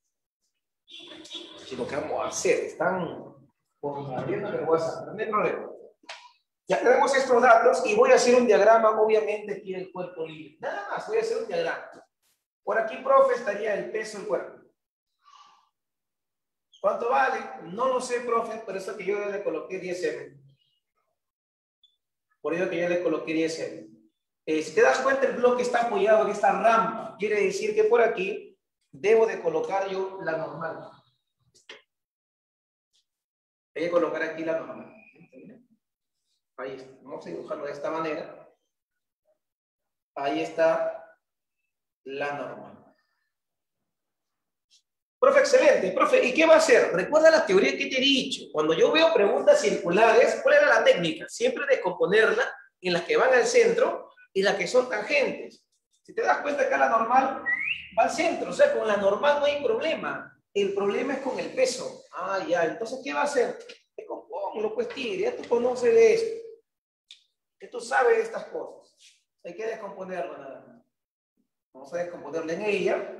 si lo que vamos a hacer, están bombardeando el WhatsApp, no hay problema. Ya tenemos estos datos y voy a hacer un diagrama, obviamente, aquí del cuerpo libre. Nada más, voy a hacer un diagrama. Por aquí, profe, estaría el peso del cuerpo. ¿Cuánto vale? No lo sé, profe, por eso que yo le coloqué diez eme. Por eso que yo le coloqué diez eme. Eh, si te das cuenta, el bloque está apoyado en esta rampa. Quiere decir que por aquí debo de colocar yo la normal. Voy a colocar aquí la normal. Ahí está. Vamos a dibujarlo de esta manera. Ahí está la normal. Profe, excelente. Profe, ¿y qué va a hacer? Recuerda la teoría que te he dicho. Cuando yo veo preguntas circulares, ¿cuál era la técnica? Siempre descomponerla en las que van al centro y las que son tangentes. Si te das cuenta, acá la normal va al centro. O sea, con la normal no hay problema. El problema es con el peso. Ah, ya. Entonces, ¿qué va a hacer? Descompónlo, pues, tigre. Ya tú conoces de esto. Ya tú sabes de estas cosas. Hay que descomponerlo nada más. Vamos a descomponerlo en ella.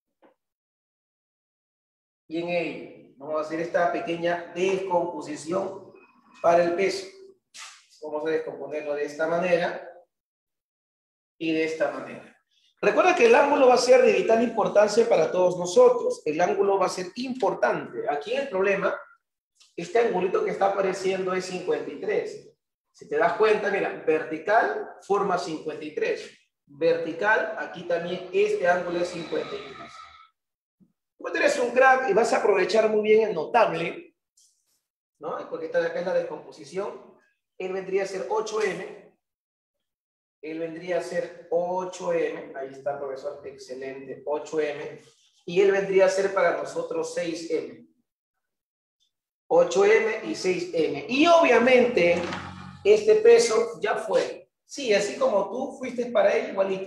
Y en ella vamos a hacer esta pequeña descomposición para el peso. Vamos a descomponerlo de esta manera y de esta manera. Recuerda que el ángulo va a ser de vital importancia para todos nosotros. El ángulo va a ser importante. Aquí el problema, este angulito que está apareciendo es cincuenta y tres. Si te das cuenta, mira, vertical forma cincuenta y tres. Vertical, aquí también este ángulo es cincuenta y tres. Tú eres un crack y vas a aprovechar muy bien el notable, ¿no? Porque está acá en la descomposición. Él vendría a ser ocho eme. Él vendría a ser ocho eme. Ahí está, profesor, excelente, ocho eme. Y él vendría a ser para nosotros seis eme. ocho eme y seis eme. Y obviamente, este peso ya fue. Sí, así como tú fuiste para él, igualito.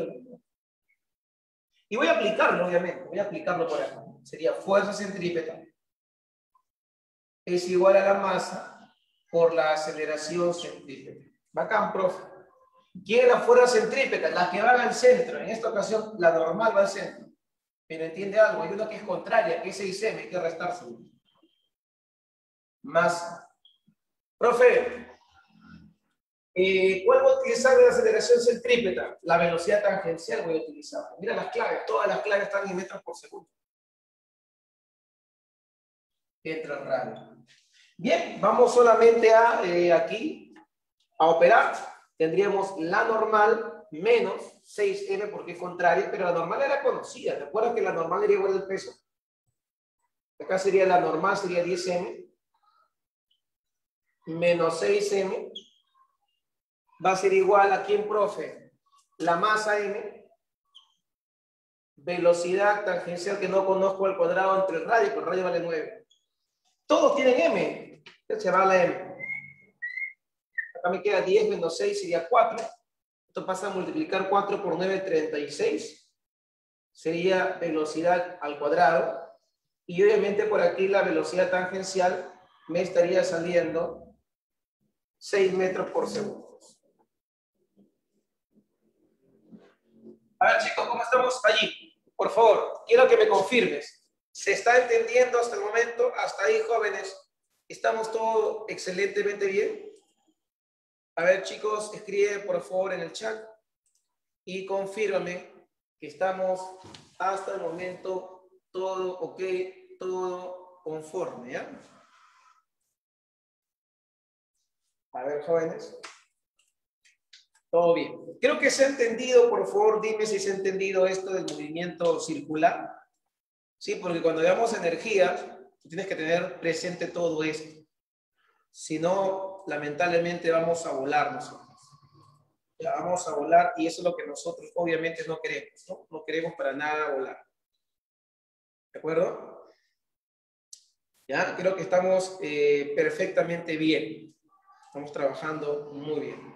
Y voy a aplicarlo, obviamente. Voy a aplicarlo por acá. Sería fuerza centrípeta es igual a la masa por la aceleración centrípeta. Bacán, profe. ¿Quién es la fuerza centrípeta? La que va al centro. En esta ocasión, la normal va al centro. Pero entiende algo, hay una que es contraria, que es seis eme, hay que restarse. Masa. Profe, eh, ¿cuál voy a utilizar de la aceleración centrípeta? La velocidad tangencial voy a utilizar. Mira las claves, todas las claves están en metros por segundo. Entra el radio. Bien, vamos solamente a eh, aquí a operar. Tendríamos la normal menos seis eme porque es contraria, pero la normal era conocida. ¿Recuerdan que la normal era igual al peso? Acá sería la normal, sería diez eme. menos seis eme va a ser igual a quién, profe, la masa m, velocidad tangencial que no conozco al cuadrado entre el radio, porque el radio vale nueve. Todos tienen m, se va la m. Acá me queda diez menos seis sería cuatro. Esto pasa a multiplicar cuatro por nueve, treinta y seis. Sería velocidad al cuadrado. Y obviamente por aquí la velocidad tangencial me estaría saliendo seis metros por segundo. A ver, chicos, ¿cómo estamos allí? Por favor, quiero que me confirmes. ¿Se está entendiendo hasta el momento? Hasta ahí, jóvenes. ¿Estamos todos excelentemente bien? A ver, chicos, escribe por favor en el chat y confírmame que estamos hasta el momento todo ok, todo conforme, ¿ya? A ver, jóvenes. Todo bien. Creo que se ha entendido, por favor, dime si se ha entendido esto del movimiento circular. Sí, porque cuando veamos energía, tienes que tener presente todo esto. Si no, lamentablemente vamos a volar nosotros. Ya vamos a volar y eso es lo que nosotros obviamente no queremos, ¿no? No queremos para nada volar. ¿De acuerdo? Ya, creo que estamos eh, perfectamente bien. Estamos trabajando muy bien.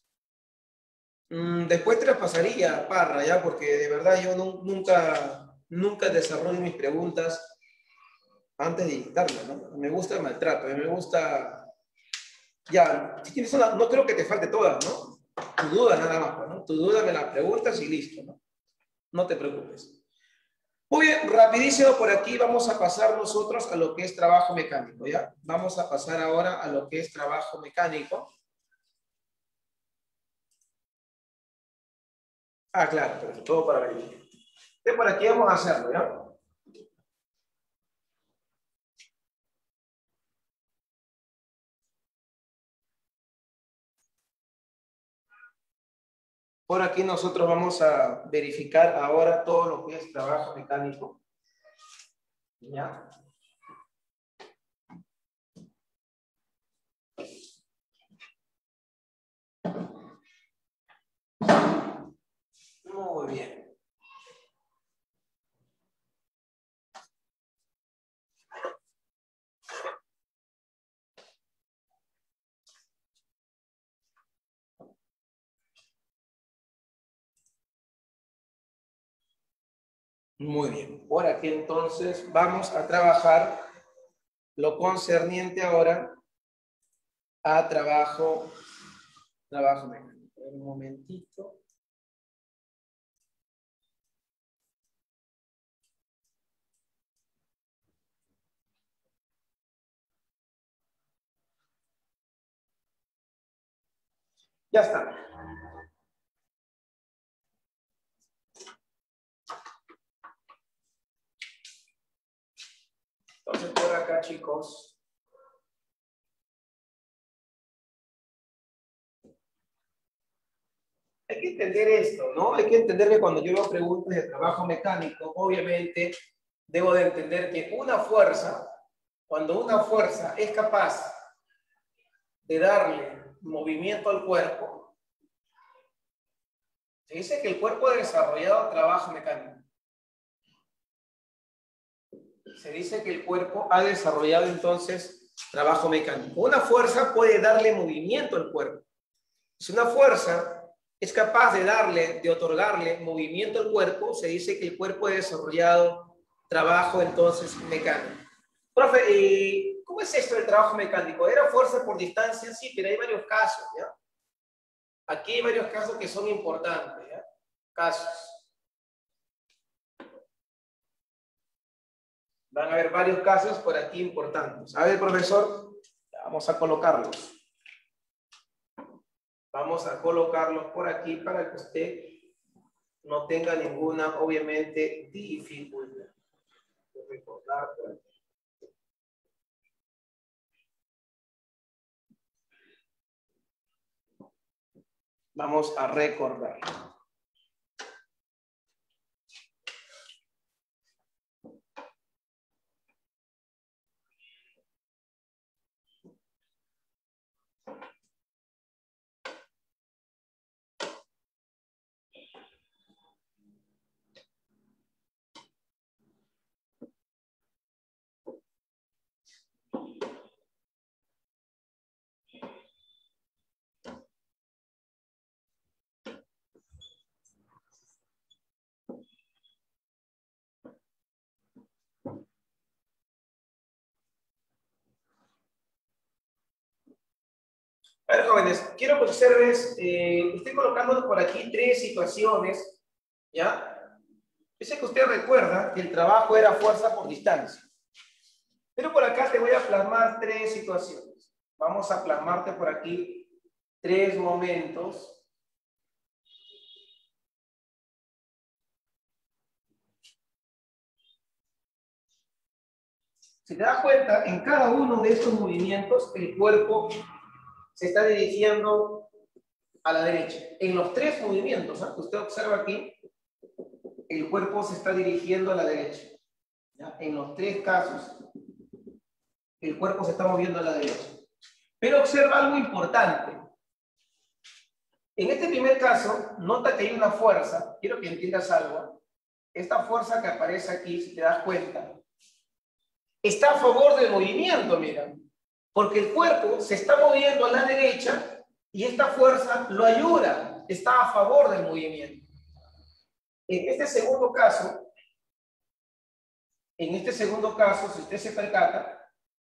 Mm, después te las pasaría, Parra, ya, porque de verdad yo no, nunca, nunca desarrollo mis preguntas antes de dictarlas, ¿no? Me gusta el maltrato, me gusta... Ya, si tienes una, no creo que te falte todas, ¿no? Tu duda nada más, ¿no? Tu duda me la preguntas y listo, ¿no? No te preocupes. Muy bien, rapidísimo por aquí vamos a pasar nosotros a lo que es trabajo mecánico, ¿ya? Vamos a pasar ahora a lo que es trabajo mecánico. Ah, claro, pero todo para ver. Entonces, por aquí vamos a hacerlo, ¿ya? Por aquí nosotros vamos a verificar ahora todo lo que es trabajo mecánico. ¿Ya? Muy bien. Muy bien. Por aquí entonces vamos a trabajar lo concerniente ahora a trabajo, trabajo mecánico. Un momentito. Ya está. Entonces por acá, chicos. Hay que entender esto, ¿no? Hay que entender que cuando yo veo preguntas de trabajo mecánico, obviamente debo de entender que una fuerza, cuando una fuerza es capaz de darle movimiento al cuerpo, se dice que el cuerpo ha desarrollado trabajo mecánico. Se dice que el cuerpo ha desarrollado entonces trabajo mecánico. Una fuerza puede darle movimiento al cuerpo. Si una fuerza es capaz de darle, de otorgarle movimiento al cuerpo, se dice que el cuerpo ha desarrollado trabajo entonces mecánico. Profe, ¿y cómo es esto del trabajo mecánico? ¿Era fuerza por distancia? Sí, pero hay varios casos, ¿ya? Aquí hay varios casos que son importantes, ¿ya? Casos. Van a haber varios casos por aquí importantes. A ver, profesor, vamos a colocarlos. Vamos a colocarlos por aquí para que usted no tenga ninguna, obviamente, dificultad. Voy a recordar por aquí. Vamos a recordar. A ver, jóvenes, quiero que observes, eh, estoy colocando por aquí tres situaciones, ¿ya? Yo sé que usted recuerda que el trabajo era fuerza por distancia. Pero por acá te voy a plasmar tres situaciones. Vamos a plasmarte por aquí tres momentos. Si te das cuenta, en cada uno de estos movimientos, el cuerpo se está dirigiendo a la derecha. En los tres movimientos, ¿eh? Usted observa aquí, el cuerpo se está dirigiendo a la derecha. ¿Ya? En los tres casos, el cuerpo se está moviendo a la derecha. Pero observa algo importante. En este primer caso, nota que hay una fuerza. Quiero que entiendas algo. Esta fuerza que aparece aquí, si te das cuenta, está a favor del movimiento, mira. Porque el cuerpo se está moviendo a la derecha y esta fuerza lo ayuda. Está a favor del movimiento. En este segundo caso, en este segundo caso, si usted se percata,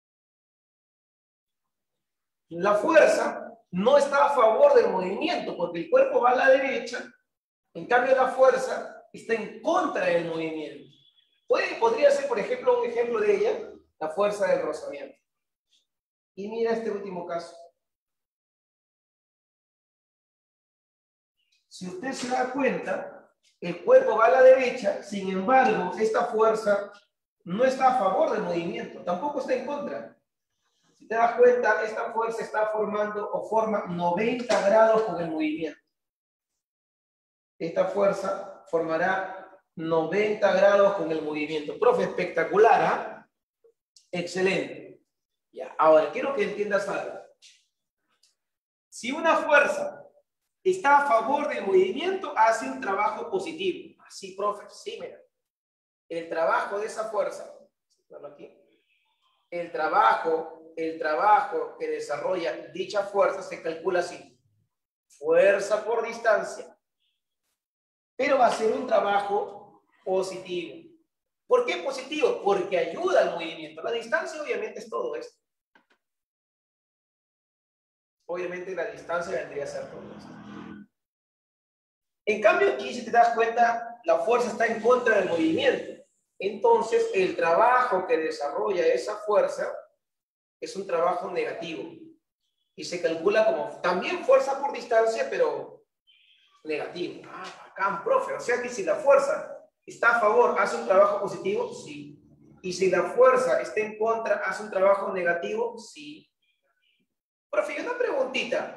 la fuerza no está a favor del movimiento, porque el cuerpo va a la derecha, en cambio la fuerza está en contra del movimiento. Puede, podría ser, por ejemplo, un ejemplo de ella, la fuerza del rozamiento. Y mira este último caso. Si usted se da cuenta, el cuerpo va a la derecha, sin embargo, esta fuerza no está a favor del movimiento, tampoco está en contra. Si te das cuenta, esta fuerza está formando o forma noventa grados con el movimiento. Esta fuerza formará noventa grados con el movimiento. Profe, espectacular, ¿ah? ¿eh? Excelente. Ya, ahora, quiero que entiendas algo. Si una fuerza está a favor del movimiento, hace un trabajo positivo. Así, profe, sí, mira. El trabajo de esa fuerza, aquí, el trabajo, el trabajo que desarrolla dicha fuerza se calcula así. Fuerza por distancia. Pero va a ser un trabajo positivo. ¿Por qué positivo? Porque ayuda al movimiento. La distancia obviamente es todo esto. Obviamente la distancia vendría a ser todo esto. En cambio aquí, si te das cuenta, la fuerza está en contra del movimiento. Entonces, el trabajo que desarrolla esa fuerza es un trabajo negativo. Y se calcula como también fuerza por distancia, pero negativo. Ah, bacán, profe. O sea que si la fuerza está a favor, hace un trabajo positivo, sí. Y si la fuerza está en contra, hace un trabajo negativo, sí. Profe, y una preguntita.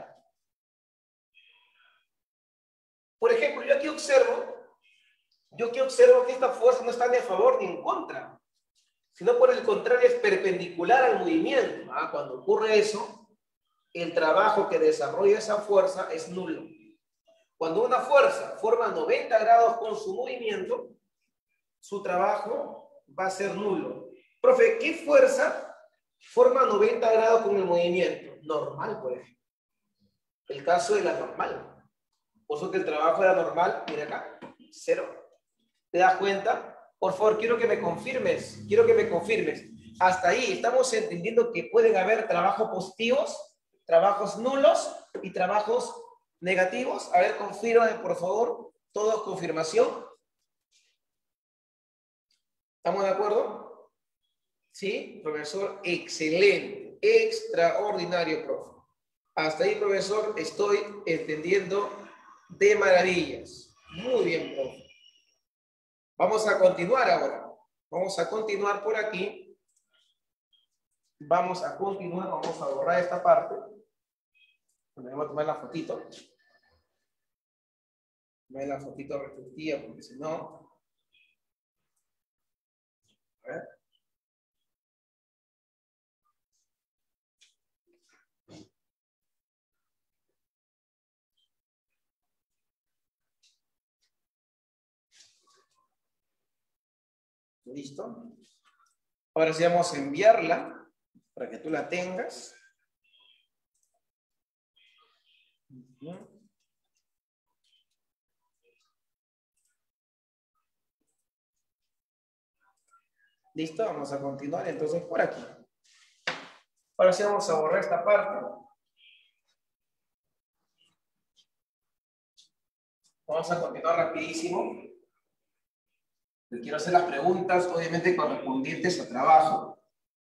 Por ejemplo, yo aquí observo, yo aquí observo que esta fuerza no está ni a favor ni en contra, sino por el contrario es perpendicular al movimiento. Ah, cuando ocurre eso, el trabajo que desarrolla esa fuerza es nulo. Cuando una fuerza forma noventa grados con su movimiento, su trabajo va a ser nulo. Profe, ¿qué fuerza forma noventa grados con el movimiento? Normal, por ejemplo. El caso de la normal. Por eso que el trabajo de la normal, mira acá, cero. ¿Te das cuenta? Por favor, quiero que me confirmes, quiero que me confirmes. Hasta ahí estamos entendiendo que pueden haber trabajos positivos, trabajos nulos y trabajos negativos. A ver, confirmen, por favor. Todos confirmación. ¿Estamos de acuerdo? Sí, profesor, excelente, extraordinario, profe. Hasta ahí, profesor, estoy entendiendo de maravillas. Muy bien, profe. Vamos a continuar ahora. Vamos a continuar por aquí. Vamos a continuar, vamos a borrar esta parte. Vamos a tomar la fotito. Tomar la fotito respectiva, porque si no... A ver. ¿Listo? Ahora sí vamos a enviarla para que tú la tengas. ¿Listo? Vamos a continuar entonces por aquí. Ahora sí vamos a borrar esta parte. Vamos a continuar rapidísimo. Quiero hacer las preguntas, obviamente correspondientes al trabajo.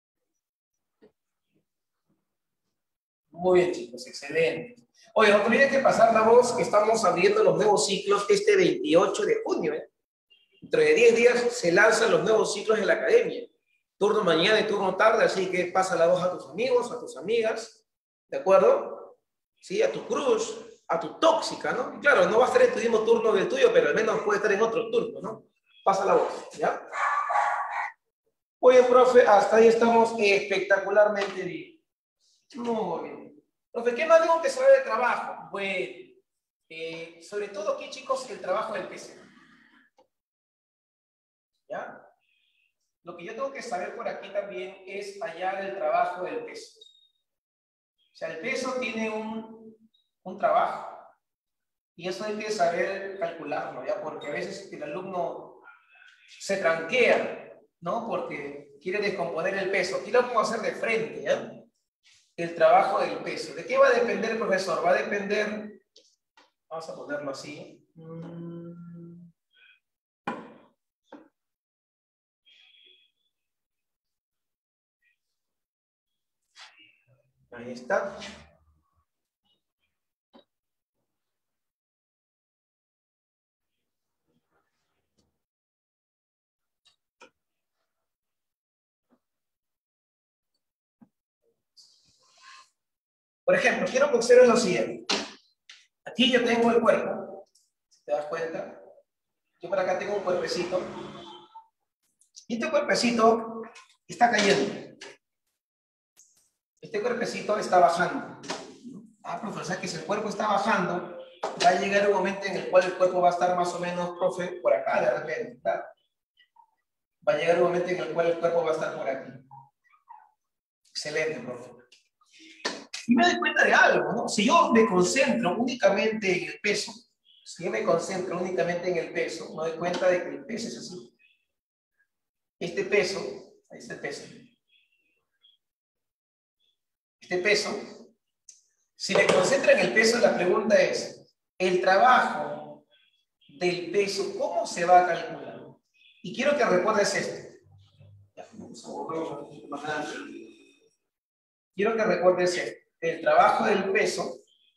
Muy bien, chicos, excelente. Oye, no olviden que pasar la voz que estamos abriendo los nuevos ciclos este veintiocho de junio. ¿eh? Dentro de diez días se lanzan los nuevos ciclos en la academia. Turno mañana y turno tarde, así que pasa la voz a tus amigos, a tus amigas, ¿de acuerdo? Sí, a tu crush, a tu tóxica, ¿no? Y claro, no va a estar en tu mismo turno del tuyo, pero al menos puede estar en otro turno, ¿no? Pasa la voz, ¿ya? Oye, profe, hasta ahí estamos espectacularmente bien. Muy bien. Profe, ¿qué más tengo que saber de trabajo? Bueno, eh, sobre todo aquí, chicos, el trabajo del peso. ¿Ya? Lo que yo tengo que saber por aquí también es hallar el trabajo del peso. O sea, el peso tiene un, un trabajo. Y eso hay que saber calcularlo, ¿ya? Porque a veces el alumno se tranquea, ¿no? Porque quiere descomponer el peso. Aquí lo vamos a hacer de frente, ¿ya? El trabajo del peso. ¿De qué va a depender, profesor? Va a depender, vamos a ponerlo así. Ahí está. Por ejemplo, quiero que observen lo siguiente. Aquí yo tengo el cuerpo. Si te das cuenta, yo por acá tengo un cuerpecito. Y este cuerpecito está cayendo. Este cuerpecito está bajando. Ah, profesor, que si el cuerpo está bajando, va a llegar un momento en el cual el cuerpo va a estar más o menos, profe, por acá de repente. ¿Claro? Va a llegar un momento en el cual el cuerpo va a estar por aquí. Excelente, profe. Y me doy cuenta de algo, ¿no? Si yo me concentro únicamente en el peso, si yo me concentro únicamente en el peso, me doy cuenta de que el peso es así. Este peso, ahí está el peso. Este peso, si me concentro en el peso, la pregunta es, el trabajo del peso, ¿cómo se va a calcular? Y quiero que recuerdes esto. Quiero que recuerdes esto. El trabajo del peso,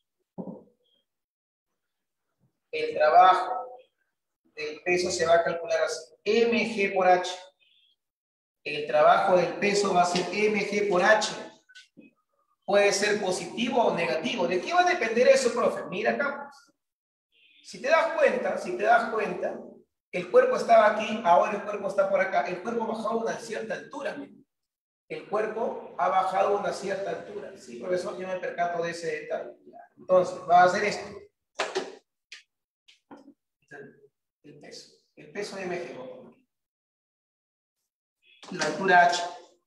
el trabajo del peso se va a calcular así, mg por h. El trabajo del peso va a ser mg por h. Puede ser positivo o negativo. ¿De qué va a depender eso, profe? Mira acá. Si te das cuenta, si te das cuenta, el cuerpo estaba aquí, ahora el cuerpo está por acá. El cuerpo ha bajado a una cierta altura. Mira. El cuerpo ha bajado a una cierta altura. Sí, profesor, yo me percato de ese detalle. Entonces, va a hacer esto. El peso. El peso de mg. La altura h.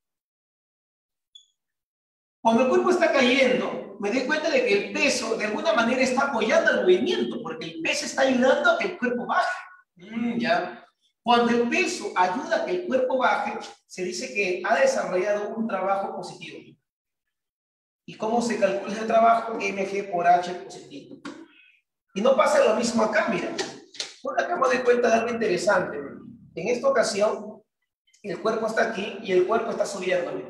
Cuando el cuerpo está cayendo, me doy cuenta de que el peso de alguna manera está apoyando el movimiento, porque el peso está ayudando a que el cuerpo baje. Mm, ¿ya? Cuando el peso ayuda a que el cuerpo baje, se dice que ha desarrollado un trabajo positivo. ¿Y cómo se calcula el trabajo? Mg por h positivo. Y no pasa lo mismo acá, mira. Ahora acá me doy cuenta de algo interesante. En esta ocasión, el cuerpo está aquí y el cuerpo está subiendo. Mira.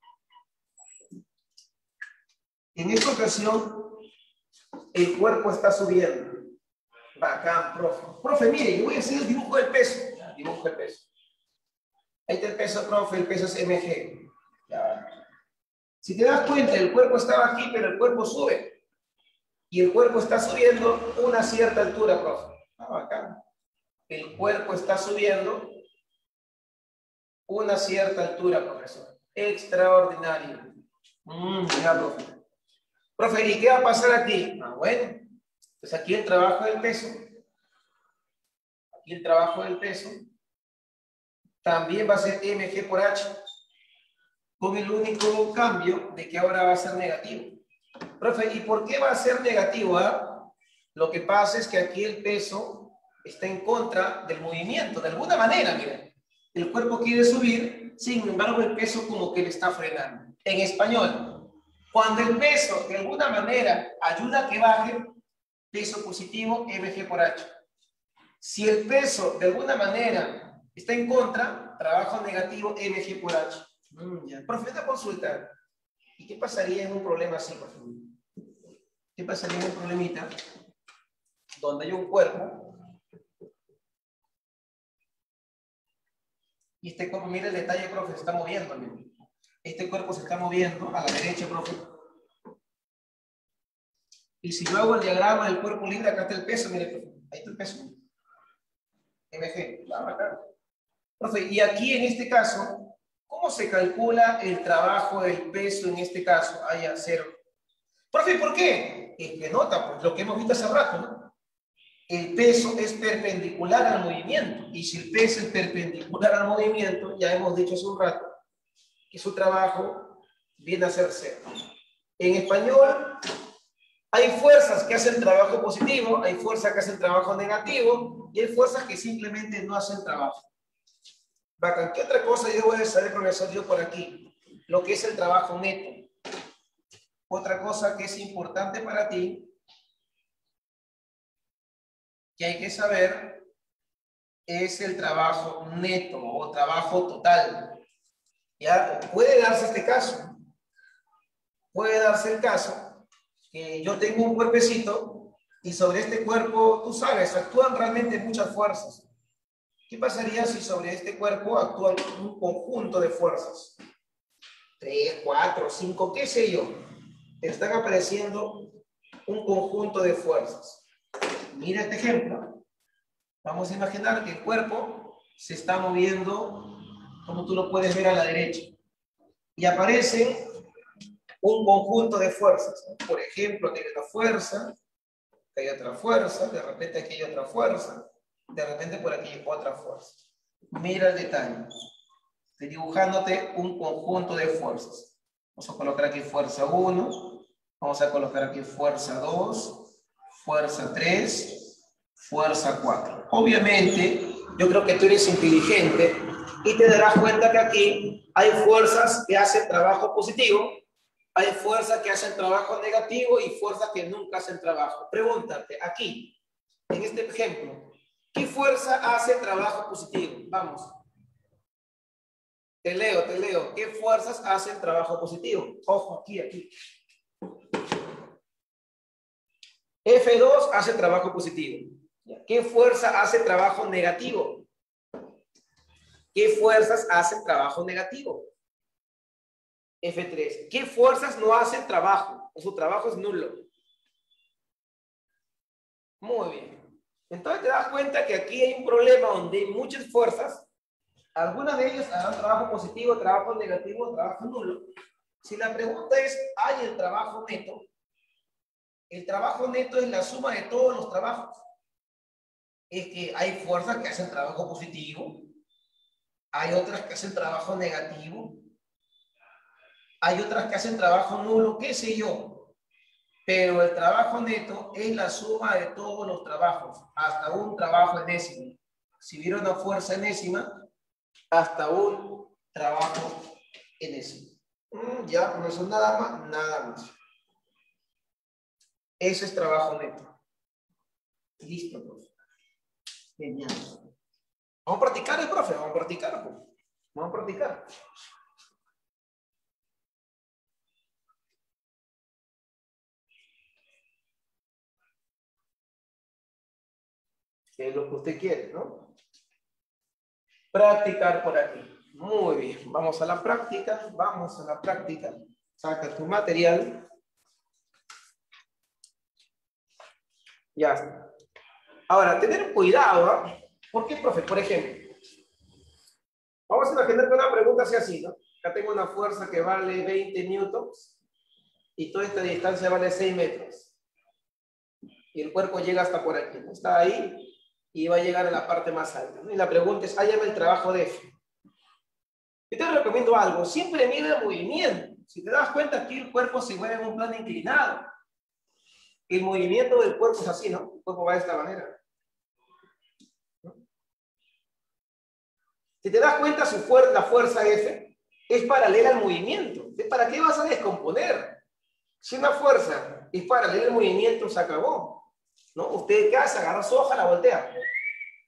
En esta ocasión, el cuerpo está subiendo. Bacán, profe. Profe, mire, yo voy a hacer el dibujo del peso. Ya, dibujo del peso. Ahí está el peso, profe, el peso es mg. Ya. Si te das cuenta, el cuerpo estaba aquí, pero el cuerpo sube. Y el cuerpo está subiendo una cierta altura, profe. Ah, bacán. El cuerpo está subiendo una cierta altura, profesor. Extraordinario. Mm, ya, profe. Profe, ¿y qué va a pasar aquí? Ah, bueno, pues aquí el trabajo del peso, aquí el trabajo del peso, también va a ser mg por h, con el único cambio de que ahora va a ser negativo. Profe, ¿y por qué va a ser negativo? Ah? Lo que pasa es que aquí el peso está en contra del movimiento, de alguna manera, miren. El cuerpo quiere subir, sin embargo el peso como que le está frenando. En español, cuando el peso de alguna manera ayuda a que baje, peso positivo, mg por h. Si el peso de alguna manera está en contra, trabajo negativo mg por h. Mm, ya. Profe, una consulta. ¿Y qué pasaría en un problema así, por favor? ¿Qué pasaría en un problemita donde hay un cuerpo y este cuerpo, mira el detalle, profe, se está moviendo? Mira. Este cuerpo se está moviendo a la derecha, profe. Y si yo hago el diagrama del cuerpo libre, acá está el peso, mire, profe. Ahí está el peso. mg, claro, acá. Profe, y aquí en este caso, ¿cómo se calcula el trabajo del peso en este caso? Ahí a cero. Profe, ¿por qué? Es que nota, pues lo que hemos visto hace rato, ¿no? El peso es perpendicular al movimiento. Y si el peso es perpendicular al movimiento, ya hemos dicho hace un rato, que su trabajo viene a ser cero. En español, hay fuerzas que hacen trabajo positivo, hay fuerzas que hacen trabajo negativo, y hay fuerzas que simplemente no hacen trabajo. Bacán. ¿Qué otra cosa yo voy a saber, profesor, yo por aquí? Lo que es el trabajo neto. Otra cosa que es importante para ti, que hay que saber, es el trabajo neto o trabajo total. ¿Ya? Puede darse este caso. Puede darse el caso que yo tengo un cuerpecito y sobre este cuerpo, tú sabes, actúan realmente muchas fuerzas. ¿Qué pasaría si sobre este cuerpo actúan un conjunto de fuerzas? Tres, cuatro, cinco, qué sé yo. Están apareciendo un conjunto de fuerzas. Mira este ejemplo. Vamos a imaginar que el cuerpo se está moviendo, como tú lo puedes ver, a la derecha. Y aparece un conjunto de fuerzas. Por ejemplo, aquí hay una fuerza, aquí hay otra fuerza, de repente aquí hay otra fuerza, de repente por aquí hay otra fuerza. Mira el detalle. Estoy dibujándote un conjunto de fuerzas. Vamos a colocar aquí fuerza uno, vamos a colocar aquí fuerza dos, fuerza tres, fuerza cuatro. Obviamente, yo creo que tú eres inteligente y te darás cuenta que aquí hay fuerzas que hacen trabajo positivo, hay fuerzas que hacen trabajo negativo y fuerzas que nunca hacen trabajo. Pregúntate, aquí, en este ejemplo, ¿qué fuerza hace trabajo positivo? Vamos. Te leo, te leo. ¿Qué fuerzas hacen trabajo positivo? Ojo, aquí, aquí. F dos hace trabajo positivo. ¿Qué fuerza hace trabajo negativo? ¿Qué fuerzas hacen trabajo negativo? F tres. ¿Qué fuerzas no hacen trabajo? O su trabajo es nulo. Muy bien. Entonces te das cuenta que aquí hay un problema donde hay muchas fuerzas. Algunas de ellas harán trabajo positivo, trabajo negativo, trabajo nulo. Si la pregunta es, ¿hay el trabajo neto? El trabajo neto es la suma de todos los trabajos. Es que hay fuerzas que hacen trabajo positivo, hay otras que hacen trabajo negativo, hay otras que hacen trabajo nulo, qué sé yo. Pero el trabajo neto es la suma de todos los trabajos, hasta un trabajo enésimo. Si hubiera una fuerza enésima, hasta un trabajo enésimo. Mm, ya, por eso nada más, nada más. Ese es trabajo neto. Listo, profe. Genial. Vamos a practicar, el profe, vamos a practicar. Pues. Vamos a practicar. Que es lo que usted quiere, ¿no? Practicar por aquí. Muy bien. Vamos a la práctica. Vamos a la práctica. Saca tu material. Ya está. Ahora, tener cuidado, ¿eh? ¿Por qué, profe? Por ejemplo, vamos a imaginar que una pregunta sea así, ¿no? Acá tengo una fuerza que vale veinte newtons y toda esta distancia vale seis metros. Y el cuerpo llega hasta por aquí, ¿no? Está ahí y va a llegar a la parte más alta, ¿no? Y la pregunta es, hállame el trabajo de F. Yo te recomiendo algo, siempre mide el movimiento. Si te das cuenta, aquí el cuerpo se mueve en un plano inclinado. El movimiento del cuerpo es así, ¿no? El cuerpo va de esta manera. ¿No? Si te das cuenta, su fuer la fuerza F es paralela al movimiento. ¿Para qué vas a descomponer? Si una fuerza es paralela al movimiento, se acabó. ¿No? Usted, ¿qué hace? Agarra su hoja, la voltea.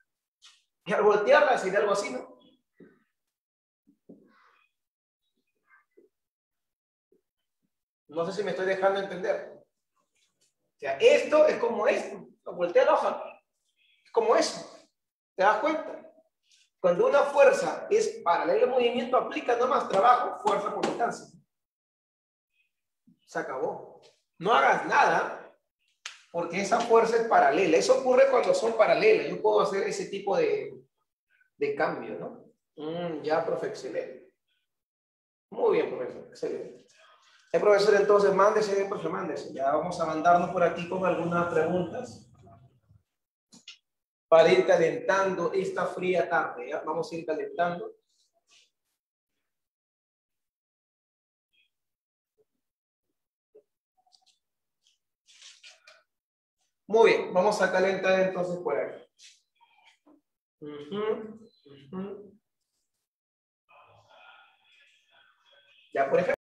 Y al voltearla sería algo así, ¿no? No sé si me estoy dejando entender. O sea, esto es como esto. Voltea la hoja. Es como eso. ¿Te das cuenta? Cuando una fuerza es paralela al movimiento, aplica no más trabajo, fuerza por distancia. Se acabó. No hagas nada porque esa fuerza es paralela. Eso ocurre cuando son paralelas. Yo puedo hacer ese tipo de, de cambio, ¿no? Mm, ya, profe, excelente. Muy bien, profesor, excelente. El profesor, entonces, mándese, profe, mándese. Ya vamos a mandarnos por aquí con algunas preguntas para ir calentando esta fría tarde. ¿Ya? Vamos a ir calentando. Muy bien, vamos a calentar entonces por aquí. Uh-huh, uh-huh. Ya, por ejemplo.